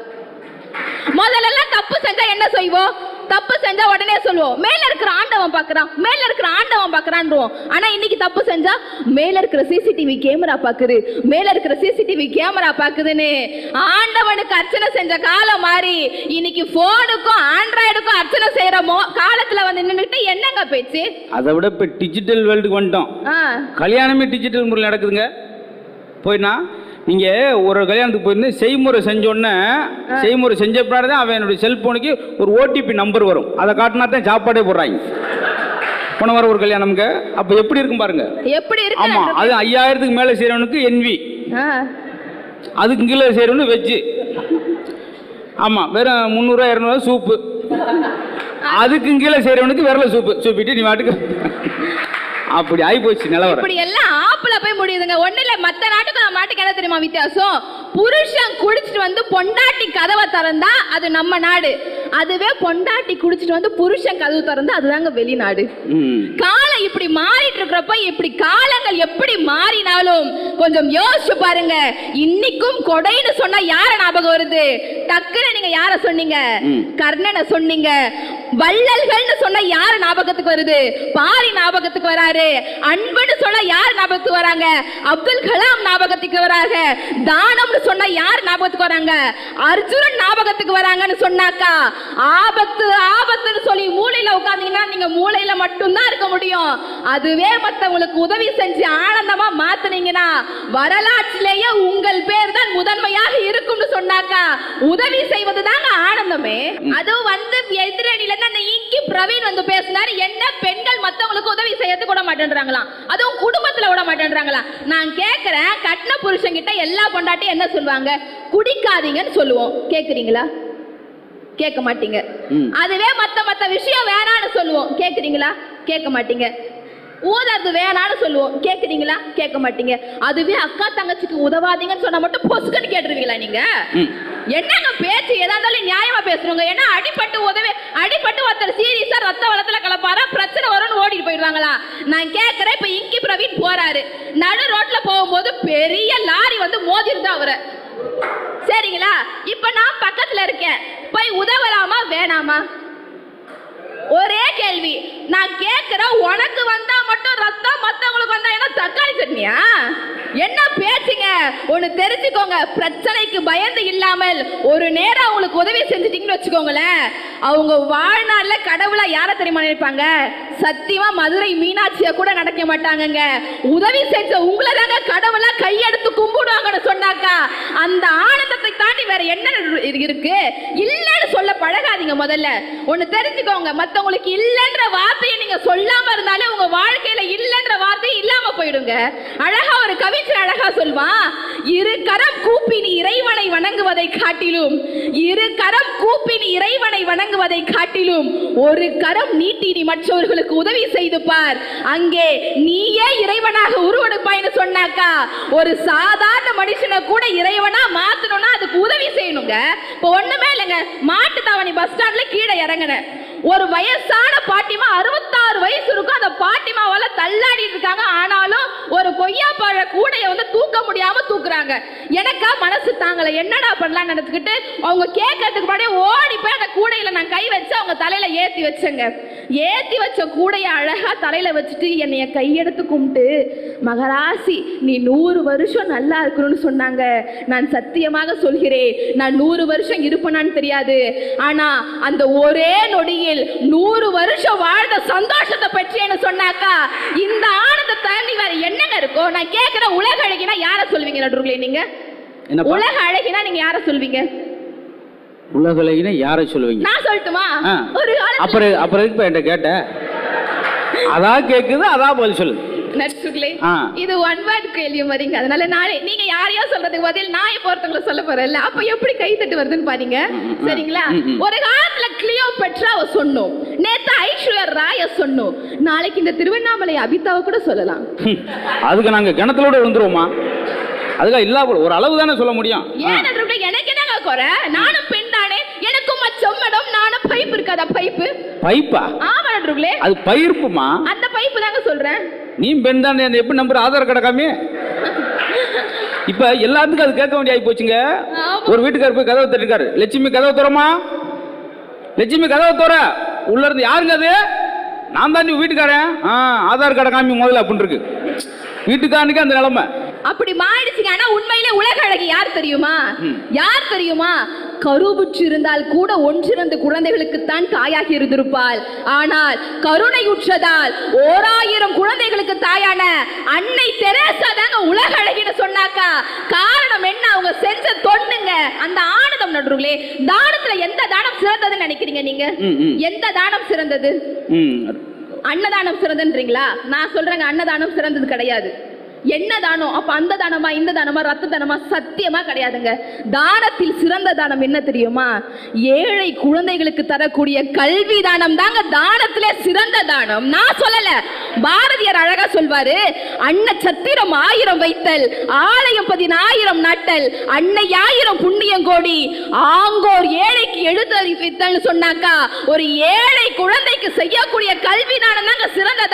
முதல்ல தப்பு செஞ்சா என்ன செய்வோம்? தப்பு செஞ்சா உடனே சொல்லுவோம், மேல இருக்கிற ஆண்டவன் பாக்குறான், மேல இருக்கிற ஆண்டவன் பாக்குறான்றோம். ஆனா இன்னைக்கு தப்பு செஞ்சா மேல இருக்கிற சிசிடிவி கேமரா பாக்குது, மேல இருக்கிற சிசிடிவி கேமரா பாக்குதுன்னு ஆண்டவனுக்கு அர்ச்சனை செஞ்ச காலம் மாறி இன்னைக்கு போனுக்கும் ஆண்ட்ராய்டுக்கும் அர்ச்சனை செய்யற காலத்துல வந்து நின்னுட்டு என்னங்க பேச்சு? அதை விட இப்ப டிஜிட்டல் வேர்ல்டுக்கு வந்துட்டோம். கல்யாணமே டிஜிட்டல் முறையில் நடக்குதுங்க. போயினா நீங்க ஒரு கல்யாணத்துக்கு போயிருந்து செய்முறை செஞ்சோடனே, செய்முறை செஞ்ச பின்னாடி தான் அவன் என்னுடைய செல்போனுக்கு ஒரு ஓடிபி நம்பர் வரும். அதை காட்டினா தான் சாப்பாடே போடுறாங்க. போன வாரம் ஒரு கல்யாணம்ங்க, அப்ப எப்படி இருக்கும் பாருங்க. எப்படி இருக்கு? ஆமா, அது ஐயாயிரத்துக்கு மேல செய்யறவனுக்கு என்வி, அதுக்கு கீழே செய்யறவனு வெஜ்ஜு. ஆமா, வெறும் முந்நூறுவா இருநூறுவா சூப்பு. அதுக்கு கீழே செய்யறவனுக்கு விரல சூப்பு சூப்பிட்டு நீ வாட்டுக்கு அப்படி ஆகி போச்சு நிலவரம். இப்படி எல்லாம் ஆப்புல போய் முடியுதுங்க. ஒண்ணு இல்ல, மத்த நாட்டுக்கு நம்ம நாட்டுக்கு என்ன தெரியுமா வித்தியாசம்? புருஷன் குடிச்சிட்டு வந்து பொண்டாட்டி கதவை திறந்தா அது நம்ம நாடு, அதுவே பொண்டாட்டி குடிச்சிட்டு வந்து புருஷன் கதவு திறந்தா அதுதாங்க வெளிநாடு. காலம் இப்படி மாறிட்டு இருக்கிறப்ப, இப்படி காலங்கள் எப்படி மாறினாலும் கொஞ்சம் யோசிச்சு பாருங்க. இன்னைக்கும் கொடைன்னு சொன்னா யார ஞாபகம் வருது? டக்குன்னு நீங்க யார சொன்னீங்க? கர்ணனை சொன்னீங்க. வள்ளல்கள்னு சொன்னா யாரு ஞாபகத்துக்கு வருது? பாரி ஞாபகத்துக்கு வராரு. அன்புன்னு சொன்னா யார் ஞாபகத்துக்கு வராங்க? அப்துல் கலாம் ஞாபகத்துக்கு வராங்க. தானம்னு சொன்னா யார் ஞாபகத்துக்கு வராங்க? அர்ஜுனன் ஞாபகத்துக்கு வராங்கன்னு சொன்னாக்கா ஆபத்து ஆபத்துன்னு சொல்லி மூளையில உட்கார்ந்தீங்கன்னா நீங்க மூளையில மட்டும்தான் இருக்க முடியும். அதுவே மத்தவங்களுக்கு உதவி செஞ்சு ஆனந்தமா மாத்துனீங்கன்னா வரலாற்றிலேயே உங்கள் பேர் தான் முதன்மையாக இருக்கும்னு சொன்னாக்கா உதவி செய்வது தாங்க ஆனந்தமே. அதுவும் வந்து எதிரணியில இருந்து அந்த இங்கி பிரவீன் வந்து பேசினாரு, என்ன பெண்கள் மத்தவங்களுக்கு உதவி செய்யறதுக்கு விட மாட்டேன்றாங்களாம், அதுவும் குடும்பத்துல விட மாட்டேன்றாங்களாம். நான் கேக்குறேன், கட்டின புருஷன் கிட்ட எல்லா பொண்டாட்டியும் என்ன சொல்லுவாங்க? குடிக்காதீங்கன்னு சொல்லுவோம். கேக்குறீங்களா? கேட்க மாட்டீங்க. அதுவே மத்த மத்த விஷயம் வேணான்னு சொல்லுவோம். கேக்குறீங்களா? கேட்க மாட்டீங்க. ஊதாது வேணான்னு சொல்லுவோம். கேக்குறீங்களா? கேட்க மாட்டீங்க. அதுவே அக்கா தங்கச்சிக்கு உதவாதீங்கன்னு சொன்னா மட்டும் பொசுக்குன்னு கேட்டுருவீங்களா நீங்க? என்னங்க பேச்சு? எதா இருந்தாலும் நியாயமா பேசுறவங்க. ஏன்னா அடிபட்டு உதவி அடிபட்டு ஒருத்தர் சீரியஸா ரத்த வளத்துல கலப்பாரா பிரச்சனை வரும்னு ஓடிட்டு போயிடுவாங்களா? நான் கேட்கறேன், இப்ப இங்கி பிரவீன் போறாரு, நடு ரோட்ல போகும்போது பெரிய லாரி வந்து மோதிருந்தா அவரை, சரிங்களா? இப்ப நான் பக்கத்துல இருக்கேன், போய் உதவலாமா வேணாமா? ஒரே கேள்வி நான் கேட்கிறேன். உனக்கு வந்தா மட்டும் ரத்தம், மத்தவங்களுக்கு வந்தா என்ன தக்காளி சட்னியா? என்ன பேச்சுங்க? ஒன்னு தெரிஞ்சுக்கோங்க, பிரச்சனைக்கு பயந்து இல்லாமல் ஒரு நேரம் அவங்களுக்கு உதவி செஞ்சுட்டீங்கன்னு வச்சுக்கோங்களேன், அவங்க வாழ்நாள்ல கடவுளா யார தெரியுமா நினைப்பாங்க? சத்தியமா மதுரை மீனாட்சிய கூட நடக்க மாட்டாங்க. உதவி செஞ்ச உங்களை தாங்க கடவுளா கையெடுத்து கும்பிடுவாங்கன்னு சொன்னாக்கா அந்த ஆனந்தத்தை தாண்டி வேற என்ன இருக்கு? இல்லன்னு சொல்ல பழகாதீங்க. முதல்ல ஒன்னு தெரிஞ்சுக்கோங்க, மத்தவங்களுக்கு இல்லன்ற வார்த்தையை நீங்க சொல்லாம இருந்தாலே உங்க வாழ்க்கையில இல்லன்ற வார்த்தை இல்லாம போயிடுங்க. அழகா ஒரு கவிஞர் அழகா சொல்வான், இரு கரம் கூப்பி நீ இறைவனை வணங்குவதை காட்டிலும் இரு கரம் கூப்பி நீ இறைவனை வணங்குவதை காட்டிலும் ஒரு கரம் நீட்டி நீ மற்றவர்களுக்கு உதவி செய்து பார், அங்கே நீயே இறைவனாக உருவெடுப்பாய்னு சொன்னாக்கா ஒரு சாதாரண மனுஷனை கூட இறைவனா மாத்தணும்னா அதுக்கு உதவி செய்யணுங்க. இப்போ ஒண்ணுமே இல்லைங்க, மாட்டு தாவணி பஸ் ஸ்டாண்ட்ல கீழே இறங்கின ஒரு வயசான பாட்டிமா, அறுபத்தாறு வயசு இருக்கும், அந்த பாட்டிமாவால தள்ளாடி இருக்காங்க. ஆனாலும் ஒரு கொய்யா பழ கூடைய வந்து தூக்க முடியாம தூக்குறாங்க. எனக்கா மனசு தாங்கல, என்னடா பண்ணலாம் நினைச்சுக்கிட்டு அவங்க கேட்கறதுக்கு முன்னாடியே ஓடி போய் அந்த கூடையில நான் கை வச்சு அவங்க தலையில ஏத்தி வச்சேங்க. ஏத்தி வச்ச கூடைய அழகா தலையில வச்சுட்டு என்னைய கையெடுத்து கும்பிட்டு, மகராசி நீ நூறு வருஷம் நல்லா இருக்கணும்னு சொன்னாங்க. நான் சத்தியமாக சொல்கிறேன், நான் நூறு வருஷம் இருப்பேனான்னு தெரியாது, ஆனா அந்த ஒரே நொடியில் நூறு வருஷம் வாழ்ந்த சந்தோஷத்தை பற்றி சொன்னாக்கா இந்த ஆனந்த தாண்டி வேற என்னங்க இருக்கும்? நான் கேட்கிறேன், உலக அழகினா யார சொல்வீங்க நடுவுல? நீங்க உலக அழகினா நீங்க யார சொல்வீங்க? உலக அழகினா யார சொல்வீங்க? நான் சொல்லட்டுமா? ஒரு அப்புறம் அப்புறம் இப்ப என்கிட்ட கேட்ட அதான் கேக்குது, அதான் பதில் சொல்லுது. நட்சுகளே, இது ஒன் வேர்ட் கேள்வி மாதிரிங்க. அதனால நானே நீங்க யாரையோ சொல்றதுக்கு பதில் நான் இப்போ ஒருத்தவங்களை சொல்ல போறேன்ல, அப்ப எப்படி கை தட்டு வருதுன்னு பாருங்க. சரிங்களா? ஒரு காலத்துல கிளியோபெட்ரா சொன்னோம், நேத்து ஐஸ்வர்யா ராய சொன்னோம், நாளைக்கு இந்த திருவண்ணாமலை அபிதாவை கூட சொல்லலாம். அதுக்கு நாங்க கிணத்துல விழுந்துருவோமா? அதுக்காக இல்ல, ஒரு அளவு தானே சொல்ல முடியும். ஏன் எனக்கு என்னங்க குறை? நானும் பெண் தானே, எனக்கும் மச்சம் மேடம், நானும் பைப் இருக்காதா? பைப்பு பைப்பா? ஆமா நடுவுல அது பைப்புமா? அந்த பைப்பு தாங்க சொல்றேன். நீ பெண் தானே, எப்படி நம்புற? ஆதார் கார்டு காமி. இப்ப எல்லாத்துக்கும் அது கேட்க வேண்டிய ஆகி போச்சுங்க. ஒரு வீட்டுக்காரர் போய் கதவை தட்டிருக்காரு, லட்சுமி கதவை தோறமா, லட்சுமி கதவை தோற, உள்ள இருந்து யாருங்க அது? நான் தான் வீட்டுக்காரன். ஆதார் கார்டை காமி முதல்ல அப்படின்னு இருக்கு. வீட்டுக்காரனுக்கு அந்த நிலைமை அப்படி மாறிடுச்சுங்க. ஆனா உண்மையிலே உலக அழகி யார் தெரியுமா? யார் தெரியுமா? கருவுற்று இருந்தால் கூட ஒன்றிரண்டு குழந்தைகளுக்குத்தான் தாயாகி இருந்திருப்பாள். ஆனால் கருணை உற்றதால் ஓராயிரம் குழந்தைகளுக்கு தாயான அன்னை தெரேசா தாங்க உலக அழகின்னு சொன்னாக்கா காரணம் என்ன? அவங்க செஞ்ச தொண்டுங்க. அந்த ஆனந்தம் நடுவுலே. தானத்துல எந்த தானம் சிறந்ததுன்னு நினைக்கிறீங்க நீங்க? எந்த தானம் சிறந்தது? அன்னதானம் சிறந்ததுன்றீங்களா? நான் சொல்றேங்க, அன்னதானம் சிறந்தது கிடையாது. என்ன தானம்? அப்ப அந்த தானமா இந்த தானமா ரத்த தானமா? சத்தியமா கிடையாதுங்க. தானத்தில் சிறந்த தானம் என்ன தெரியுமா? ஏழை குழந்தைகளுக்கு தரக்கூடிய கல்வி தானம் தாங்க தானத்திலே சிறந்த தானம். நான் சொல்லல, பாரதியார் அழகா சொல்வாரு, அன்ன சத்திரம் ஆயிரம் வைத்தல், ஆலயம் பதினாயிரம் நாட்டல், அன்னை ஆயிரம் புண்ணியம் கோடி, ஆங்கோர் ஏழைக்கு எழுத்தறிவித்தல் சொன்னாக்கா ஒரு ஏழை குழந்தைக்கு செய்யக்கூடிய கல்வி தானம் தாங்க சிறந்த தானம்னா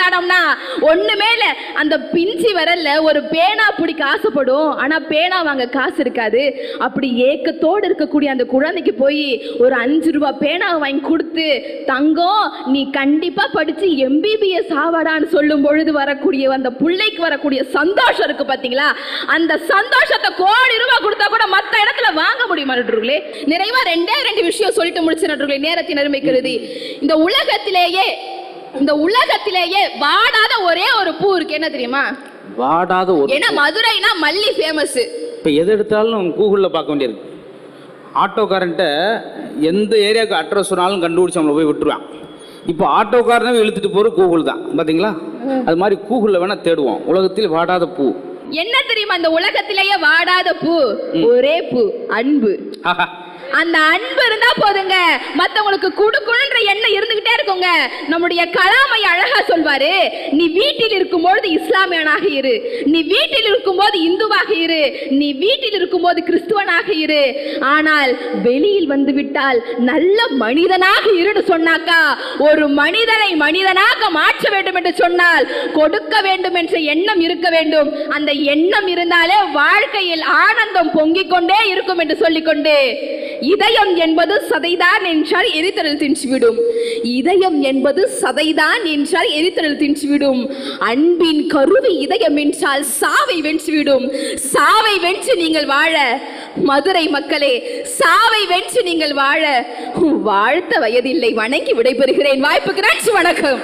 ஒண்ணுமே இல்ல, அந்த பிஞ்சி வரல ஒரு பேனா பிடிக்க ஆசைப்படும், ஆனா பேனா வாங்க காசு இருக்காது. அப்படி ஏக்கத்தோடு இருக்கக்கூடிய அந்த குழந்தைக்கு போய் ஒரு அஞ்சு ரூபாய் பேனா வாங்கி கொடுத்து, தங்கம் நீ கண்டிப்பா படிச்சு எம்பிபிஎஸ் ஆவாடான்னு சொல்லும் பொழுது வரக்கூடிய அந்த பிள்ளைக்கு வரக்கூடிய சந்தோஷம் இருக்கு பாத்தீங்களா, அந்த சந்தோஷத்தை கோடி ரூபாய் கொடுத்தா கூட மத்த இடத்துல வாங்க முடியுமா நண்பர்களே? நிறைவா ரெண்டே ரெண்டு விஷயம் சொல்லிட்டு முடிச்சு நண்பர்களே, நேரத்தின் அருமை கருதி. இந்த உலகத்திலேயே இந்த உலகத்திலேயே வாடாத ஒரே ஒரு பூ இருக்கு, என்ன தெரியுமா? வாடாத ஒரு, ஏன்னா மதுரைனா மல்லி ஃபேமஸ். இப்போ எது எடுத்தாலும் கூகுளில் பார்க்க வேண்டியிருக்கு. ஆட்டோக்காரன்ட்ட எந்த ஏரியாவுக்கு அட்ரஸ் சொன்னாலும் கண்டுபிடிச்சி நம்மளை போய் விட்டுருவான். இப்போ ஆட்டோக்காரனே இழுத்துட்டு போகிற கூகுள் தான், பார்த்தீங்களா? அது மாதிரி கூகுளில் வேணால் தேடுவோம் உலகத்தில் வாடாத பூ. என்ன தெரியுமா இந்த உலகத்திலேயே வாடாத பூ? ஒரே பூ, அன்பு. அந்த அன்பு இருந்தா போதுங்க, மத்தவங்களுக்கு கொடுக்கணும்ன்ற எண்ணம் இருந்துகிட்டே இருக்குங்க. நம்முடைய கலாமை அழகா சொல்வாரு, நீ வீட்டில் இருக்கும்போது இஸ்லாமியனாக இரு, நீ வீட்டில் இருக்கும்போது இந்துவாக இரு, நீ வீட்டில் இருக்கும்போது கிறிஸ்துவனாக இரு, ஆனால் வெளியில் வந்து விட்டால் நல்ல மனிதனாக இருன்னு சொன்னாக்கா, ஒரு மனிதனை மனிதனாக மாற்ற வேண்டும் என்று சொன்னால் கொடுக்க வேண்டும் என்ற எண்ணம் இருக்க வேண்டும். அந்த எண்ணம் இருந்தாலே வாழ்க்கையில் ஆனந்தம் பொங்கிக் கொண்டே இருக்கும் என்று சொல்லிக்கொண்டு, இதயம் என்பது சதைதான் என்றால் எரித்தலில் தின்றுவிடும், இதயம் என்பது சதைதான் என்றால் எரித்தலில் தின்றுவிடும், அன்பின் கருவி இதயம் என்றால் சாவை வென்றுவிடும். சாவை வென்று நீங்கள் வாழ மதுரை மக்களே, சாவை வென்று நீங்கள் வாழ வாழ்த்த வயதில்லை. வணங்கி விடைபெறுகிறேன். வாய்ப்புக்கு நன்றி, வணக்கம்.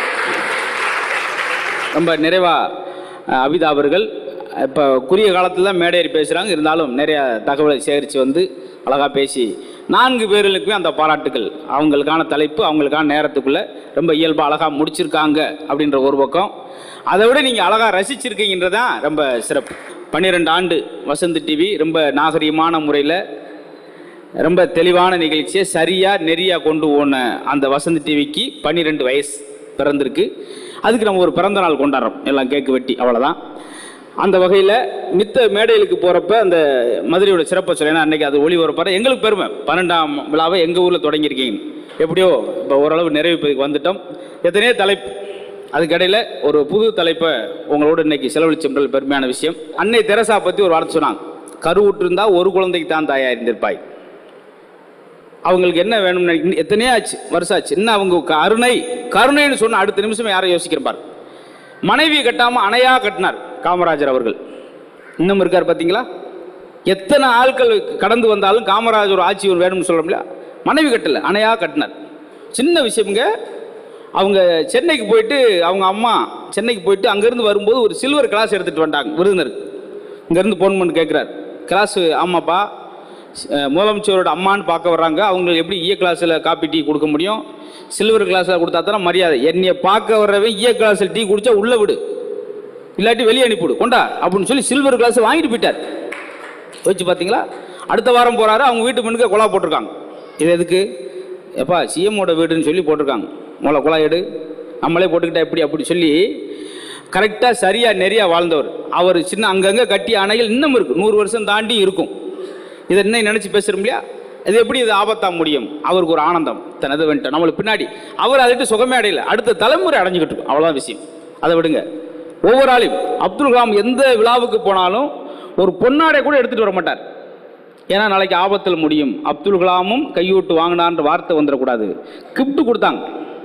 ரொம்ப நிறைவா அபிதா அவர்கள் இப்போ குறுகிய காலத்தில் தான் மேடையேறி பேசுகிறாங்க, இருந்தாலும் நிறைய தகவலை சேகரித்து வந்து அழகாக பேசி நான்கு பேர்களுக்குமே அந்த பாராட்டுகள். அவங்களுக்கான தலைப்பு அவங்களுக்கான நேரத்துக்குள்ளே ரொம்ப இயல்பாக அழகாக முடிச்சிருக்காங்க அப்படின்ற ஒரு பக்கம். அதை விட நீங்கள் அழகாக ரசிச்சிருக்கீங்கன்றதான் ரொம்ப சிறப்பு. பன்னிரெண்டு ஆண்டு வசந்த் டிவி ரொம்ப நாகரிகமான முறையில் ரொம்ப தெளிவான நிகழ்ச்சியை சரியாக நெறியாக கொண்டு போன அந்த வசந்த் டிவிக்கு பன்னிரெண்டு வயசு பிறந்திருக்கு. அதுக்கு நம்ம ஒரு பிறந்த நாள் கொண்டாடுறோம், எல்லாம் கேக்கு வெட்டி, அவ்வளோதான். அந்த வகையில் மித்த மேடைகளுக்கு போகிறப்ப அந்த மதுரையோட சிறப்பை சொல்ல, ஏன்னா அன்றைக்கி அது ஒளி வரப்பாரு எங்களுக்கு பெருமை. பன்னெண்டாம் விழாவை எங்கள் ஊரில் தொடங்கியிருக்கீங்க. எப்படியோ இப்போ ஓரளவு நிறைவு பெருக்கு வந்துட்டோம். எத்தனையோ தலைப்பு, அதுக்கடையில் ஒரு புது தலைப்பை உங்களோட இன்னைக்கு செலவழிச்சல் பெருமையான விஷயம். அன்னை தெரசா பற்றி ஒரு வார்த்தை சொன்னாங்க, கருவுற்றிருந்தா ஒரு குழந்தைக்கு தான் தாயாக இருந்திருப்பாய். அவங்களுக்கு என்ன வேணும்னு எத்தனையோ ஆச்சு, வருஷம் ஆச்சு, இன்னும் அவங்க கருணை கருணைன்னு சொன்ன அடுத்த நிமிஷம் யாரை யோசிக்கிறப்பார். மனைவி கட்டாமல் அணையாக கட்டினார் காமராஜர் அவர்கள், இன்னும் இருக்கார் பார்த்தீங்களா? எத்தனை ஆட்கள் கடந்து வந்தாலும் காமராஜர் ஒரு ஆட்சி வேணும்னு சொல்கிறோம்ல, மனைவி கட்டலை, அணையாக கட்டினார். சின்ன விஷயம்ங்க. அவங்க சென்னைக்கு போயிட்டு, அவங்க அம்மா சென்னைக்கு போயிட்டு அங்கேருந்து வரும்போது ஒரு சில்வர் கிளாஸ் எடுத்துகிட்டு வந்தாங்க விருந்தினர். இங்கேருந்து ஃபோன் பண்ணி கேட்குறாரு, கிளாஸு ஆமாப்பா முதலமைச்சரோட அம்மான்னு பார்க்க வர்றாங்க, அவங்க எப்படி ஈய கிளாஸில் காப்பி டீ கொடுக்க முடியும், சில்வர் கிளாஸில் கொடுத்தா தானே மரியாதை, என்னையை பார்க்க வர்றவன் ஈய கிளாஸில் டீ குடித்தா உள்ளே விடு, இல்லாட்டி வெளியே அனுப்பிவிடு கொண்டா அப்படின்னு சொல்லி சில்வர் கிளாஸ் வாங்கிட்டு போயிட்டார். வச்சு பார்த்தீங்களா? அடுத்த வாரம் போகிறாரு, அவங்க வீட்டு முன்னுக்கு குழா போட்டிருக்காங்க. இது எதுக்கு? எப்பா சிஎம்மோட வீடுன்னு சொல்லி போட்டிருக்காங்க, மூளை குழா எடு, நம்மளே போட்டுக்கிட்டா எப்படி அப்படி சொல்லி கரெக்டாக சரியாக நிறையா வாழ்ந்தவர் அவர். சின்ன அங்கங்கே கட்டிய அணைகள் இன்னும் இருக்குது, நூறு வருஷம் தாண்டி இருக்கும். இதை இன்னும் நினச்சி பேசுகிறோம் இல்லையா? இது எப்படி இது ஆபத்தாக முடியும்? அவருக்கு ஒரு ஆனந்தம் தனது வந்துட்டு நம்மளுக்கு பின்னாடி அவர் அதுட்டு சுகமே அடையலை, அடுத்த தலைமுறை அடைஞ்சிக்கிட்டு இருக்கும், அவ்வளோதான் விஷயம். அதை விடுங்க. ஒவ்வொரு ஆளையும் அப்துல் கலாம் எந்த விழாவுக்கு போனாலும் ஒரு பொன்னாடை கூட எடுத்துகிட்டு வர மாட்டார். ஏன்னா நாளைக்கு ஆபத்தில் முடியும், அப்துல் கலாமும் கையூட்டு வாங்கினான்ற வார்த்தை வந்துடக்கூடாது. கிஃப்ட் கொடுத்தாங்க,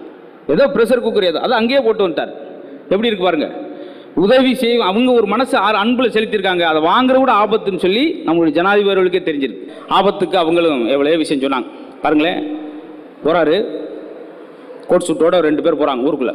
ஏதோ ப்ரெஷர் குக்கர் ஏதோ, அதை அங்கேயே போட்டு வந்துட்டார். எப்படி இருக்கு பாருங்க, உதவி செய்யும் அவங்க ஒரு மனசு அன்புல செலுத்தியிருக்காங்க. அதை வாங்குற கூட ஆபத்துன்னு சொல்லி நம்மளுடைய ஜனாதிபதிகளுக்கே தெரிஞ்சிருக்கு. ஆபத்துக்கு அவங்களும் எவ்வளோ விஷயம் சொன்னாங்க பாருங்களேன். போறாரு கோட் சூட்டோட ரெண்டு பேர் போறாங்க ஊருக்குள்ள,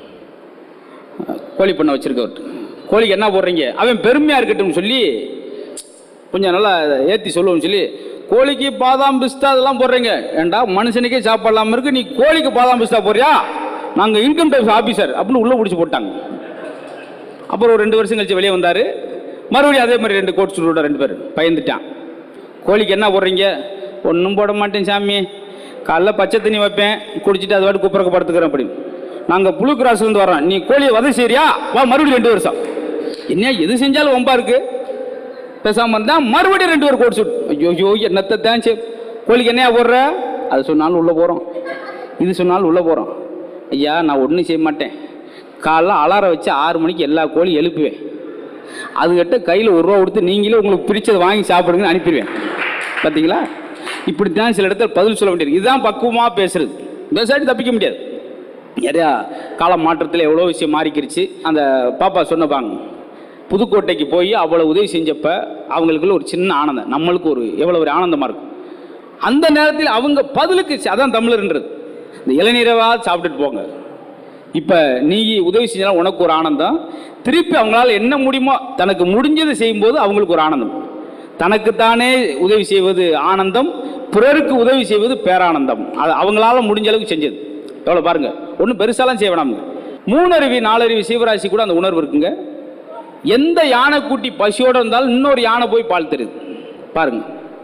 கோழி பண்ண வச்சிருக்கவர். கோழிக்கு என்ன போடுறீங்க? அவன் பெருமையா இருக்கட்டும் சொல்லி கொஞ்சம் நல்லா ஏற்றி சொல்லுவோம்னு சொல்லி, கோழிக்கு பாதாம் பிஸ்தா அதெல்லாம் போடுறீங்க, ஏண்டா மனுஷனுக்கே சாப்பிடலாம இருக்கு, நீ கோழிக்கு பாதாம் பிஸ்தா போறியா? நாங்கள் இன்கம் டேக்ஸ் ஆஃபீஸர் அப்படின்னு உள்ள பிடிச்சி போட்டாங்க. அப்புறம் ஒரு ரெண்டு வருஷம் கழிச்சு வெளியே வந்தார், மறுபடியும் அதே மாதிரி ரெண்டு கோட் சூட்டோட ரெண்டு பேர் பயந்துட்டான். கோழிக்கு என்ன போடுறீங்க? ஒன்றும் போட மாட்டேன் சாமி, காலைல பச்சை தண்ணி வைப்பேன், குடிச்சிட்டு அதை வாட்டி குப்பரக்க படுத்துக்கிறேன் அப்படின்னு. நாங்கள் புழு கிராஸ்லேருந்து வரோம், நீ கோழியை வதை சரியா வா, மறுபடியும் ரெண்டு வருஷம். என்ன எது செஞ்சாலும் ஒம்பா இருக்கு, பேசாமல் வந்தால் மறுபடியும் ரெண்டு பேர் கோட் சூட். ஐயோ ஐயோ என்னத்தை தேங்க்ஸ், கோழிக்கு என்னையா போடுற? அது சொன்னாலும் உள்ளே போகிறோம், இது சொன்னாலும் உள்ளே போகிறோம். ஐயா நான் ஒன்றும் செய்ய மாட்டேன், காலைல அலாரம் வச்சு ஆறு மணிக்கு எல்லா கோழியும் எழுப்புவேன். அதுக்கிட்ட கையில் ஒரு ரூபா கொடுத்து நீங்களே உங்களுக்கு பிடிச்சதை வாங்கி சாப்பிடுங்கன்னு அனுப்பிடுவேன். பார்த்தீங்களா? இப்படி தான் சில இடத்துல பதில் சொல்ல வேண்டியது. இதுதான் பக்குவமாக பேசுறது. பேசாட்டி தப்பிக்க முடியாது. நிறையா கால மாற்றத்தில் எவ்வளோ விஷயம் மாறிக்கிருச்சு. அந்த பாப்பா சொன்னப்பாங்க, புதுக்கோட்டைக்கு போய் அவ்வளோ உதவி செஞ்சப்ப அவங்களுக்குள்ள ஒரு சின்ன ஆனந்தம், நம்மளுக்கு ஒரு எவ்வளோ ஒரு ஆனந்தமாக இருக்கும். அந்த நேரத்தில் அவங்க பதிலுக்கு, அதான் தமிழர்ன்றது, இந்த இளநீரவா சாப்பிட்டுட்டு போங்க, இப்போ நீ உதவி செஞ்சாலும் உனக்கு ஒரு ஆனந்தம், திருப்பி அவங்களால என்ன முடியுமோ தனக்கு முடிஞ்சது செய்யும்போது அவங்களுக்கு ஒரு ஆனந்தம். தனக்குத்தானே உதவி செய்வது ஆனந்தம், பிறருக்கு உதவி செய்வது பேரானந்தம். அது அவங்களால முடிஞ்ச அளவுக்கு செஞ்சது. எவ்வளோ பாருங்க, ஒன்றும் பெருசாலாம் செய்ய வேணாமுங்க. மூணருவி நாலருவி சீவராசி கூட அந்த உணர்வு இருக்குங்க. எந்த யானை கூட்டி பசியோடு இருந்தாலும் இன்னொரு யானை போய் பால் தருது பாருங்க.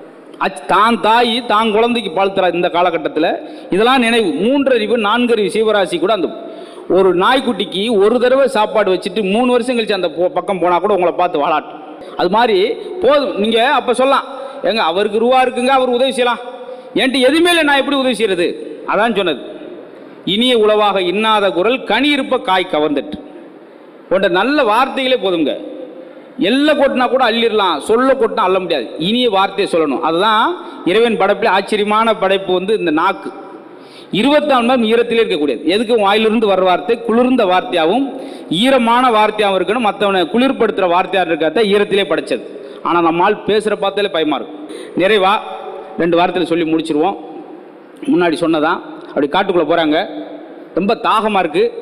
தான் தாய் தான் குழந்தைக்கு பால் தரா இந்த காலகட்டத்தில் இதெல்லாம் நினைவு. மூன்றறிவு நான்கறிவு சீவராசி கூட அந்த ஒரு நாய்க்குட்டிக்கு ஒரு தடவை சாப்பாடு வச்சுட்டு மூணு வருஷம் கழிச்சு அந்த பக்கம் போனால் கூட உங்களை பார்த்து வாழாட்டும். அது மாதிரி போதும். நீங்கள் அப்போ சொல்லலாம், எங்க அவருக்கு ரூபா இருக்குங்க, அவர் உதவி செய்யலாம், என்கிட்ட எதுவுமே இல்லை, நான் எப்படி உதவி செய்யறது? அதான் சொன்னது, இனிய உளவாக இன்னாத குரல் கனி இருப்ப காய் கவர்ந்துட்டு போன்ற நல்ல வார்த்தைகளே போதுங்க. எல்லை கொட்டினா கூட அள்ளிடலாம், சொல்ல கொட்டினா அள்ள முடியாது. இனிய வார்த்தையை சொல்லணும். அதுதான் இறைவன் படைப்பில் ஆச்சரியமான படைப்பு வந்து இந்த நாக்கு. இருபத்தாறு மணி ஈரத்திலே இருக்கக்கூடியது. எதுக்கு வாயிலிருந்து வர்ற வார்த்தை குளிர்ந்த வார்த்தையாகவும் ஈரமான வார்த்தையாகவும் இருக்கணும். மற்றவனை குளிர்படுத்துகிற வார்த்தையாக இருக்கிறத ஈரத்திலே படைச்சது. ஆனால் நம்மால் பேசுகிற பார்த்தாலே பயமா இருக்கும். நிறைவா ரெண்டு வார்த்தையில் சொல்லி முடிச்சிருவோம். முன்னாடி சொன்னதான், அப்படி காட்டுக்குள்ளே போகிறாங்க, ரொம்ப தாகமாக இருக்குது,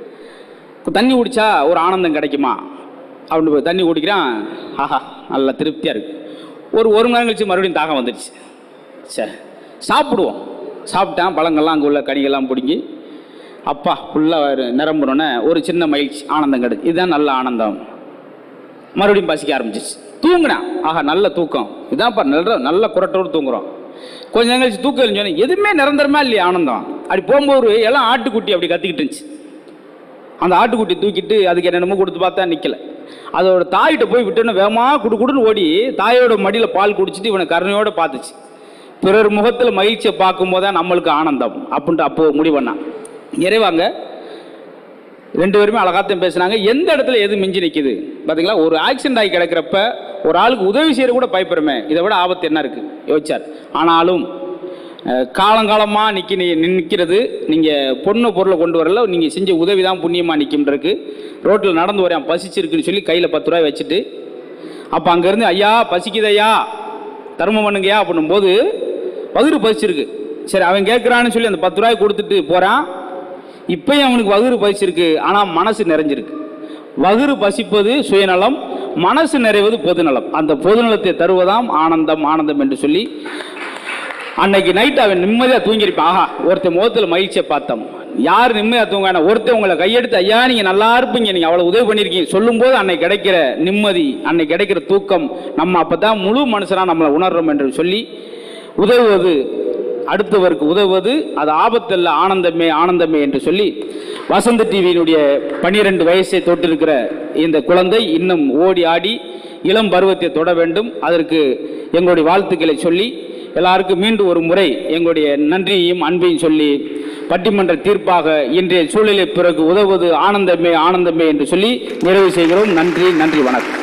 தண்ணி குடித்தா ஒரு ஆனந்தம் கிடைக்குமா அப்படின்னு போய் தண்ணி குடிக்கிறான். ஆஹா நல்லா திருப்தியாக இருக்குது. ஒரு ஒரு மணி நேரம் கழிச்சு மறுபடியும் தாகம் வந்துடுச்சு. சரி சாப்பிடுவோம். சாப்பிட்டான், பழங்கள்லாம் அங்கே உள்ள கனிகள்லாம் பிடிங்கி அப்பா ஃபுல்லாக நிரம்புனோன்னே ஒரு சின்ன மகிழ்ச்சி, ஆனந்தம் கிடைச்சு. இதுதான் நல்ல ஆனந்தம். மறுபடியும் பசிக்க ஆரம்பிச்சிச்சு. தூங்கினான். ஆஹா நல்ல தூக்கம், இதான்ப்பா நல்ல நல்ல குரட்டோடு தூங்குறோம். கொஞ்சம் நேரம் கழிச்சு தூக்கம் இல்லைன்னு எதுவுமே நிரந்தரமா இல்லையா ஆனந்தம். அப்படி போகும்போது எல்லாம் ஆட்டுக்குட்டி அப்படி கத்திக்கிட்டு இருந்துச்சு. அந்த ஆட்டுக்குட்டி தூக்கிட்டு அதுக்கு என்னென்னமோ கொடுத்து பார்த்தா நிற்கலை. அதோட தாயிட்ட போய் விட்டுன்னு வேகமாக குடு குடுன்னு ஓடி தாயோட மடியில் பால் குடிச்சிட்டு இவனை கருணையோடு பார்த்துச்சு. பிறர் முகத்தில் மகிழ்ச்சியை பார்க்கும்போது தான் நம்மளுக்கு ஆனந்தம் அப்படின்ட்டு அப்போ முடிவு பண்ணான். நிறைவாங்க ரெண்டு பேருமே அழகாத்தையும் பேசுனாங்க. எந்த இடத்துல எது மிஞ்சி நிற்கிது பார்த்தீங்களா? ஒரு ஆக்சிடென்ட் ஆகி கிடக்கிறப்ப ஒரு ஆளுக்கு உதவி செய்கிற கூட பயப்படுறமே, இதை விட ஆபத்து என்ன இருக்குது யோசிச்சார். ஆனாலும் காலங்காலமாக நிற்கி நிற்கிறது. நீங்கள் பொண்ணு பொருளை கொண்டு வரல, நீங்கள் செஞ்ச உதவி தான் புண்ணியமாக நிற்கின்றருக்கு. ரோட்டில் நடந்து வரேன் பசிச்சிருக்குன்னு சொல்லி கையில் பத்து ரூபாய் வச்சுட்டு, அப்போ அங்கேருந்து ஐயா பசிக்குது ஐயா தர்மம் பண்ணுங்கயா அப்படின்னும் போது வகுறு பசிச்சிருக்கு. சரி அவன் கேட்குறான்னு சொல்லி அந்த பத்து ரூபாய் கொடுத்துட்டு போகிறான். இப்பயும் அவனுக்கு வகுறு பசிச்சிருக்கு, ஆனால் மனசு நிறைஞ்சிருக்கு. வகுறு பசிப்பது சுயநலம், மனசு நிறைவது பொதுநலம். அந்த பொதுநலத்தை தருவதாம் ஆனந்தம். ஆனந்தம் என்று சொல்லி அன்னைக்கு நைட் அவன் நிம்மதியாக தூங்கியிருப்பான். ஆஹா ஒருத்தர் முகத்தில் மகிழ்ச்சியை பார்த்தோம். யார் நிம்மதியாக தூங்கான? ஒருத்தர் உங்களை கையெடுத்து ஐயா நீங்கள் நல்லா இருப்பீங்க, நீங்கள் அவ்வளோ உதவி பண்ணியிருக்கீங்க சொல்லும்போது அன்னைக்கு கிடைக்கிற நிம்மதி, அன்னைக்கு கிடைக்கிற தூக்கம், நம்ம அப்போ தான் முழு மனுஷனாக நம்மளை உணர்றோம் என்று சொல்லி உதவுவது, அடுத்தவருக்கு உதவுவது அது ஆபத்தல்ல, ஆனந்தமே ஆனந்தமே என்று சொல்லி வசந்த டிவியினுடைய பன்னிரெண்டு வயசை தொட்டிருக்கிற இந்த குழந்தை இன்னும் ஓடி ஆடி இளம் பருவத்தை தொட வேண்டும். அதற்கு எங்களுடைய வாழ்த்துக்களை சொல்லி எல்லாருக்கும் மீண்டும் ஒரு முறை எங்களுடைய நன்றியையும் அன்பையும் சொல்லி பட்டிமன்ற தீர்ப்பாக இன்றைய சூழலை பிறகு உதவுவது ஆனந்தமே ஆனந்தமே என்று சொல்லி நிறைவு செய்கிறோம். நன்றி, நன்றி, வணக்கம்.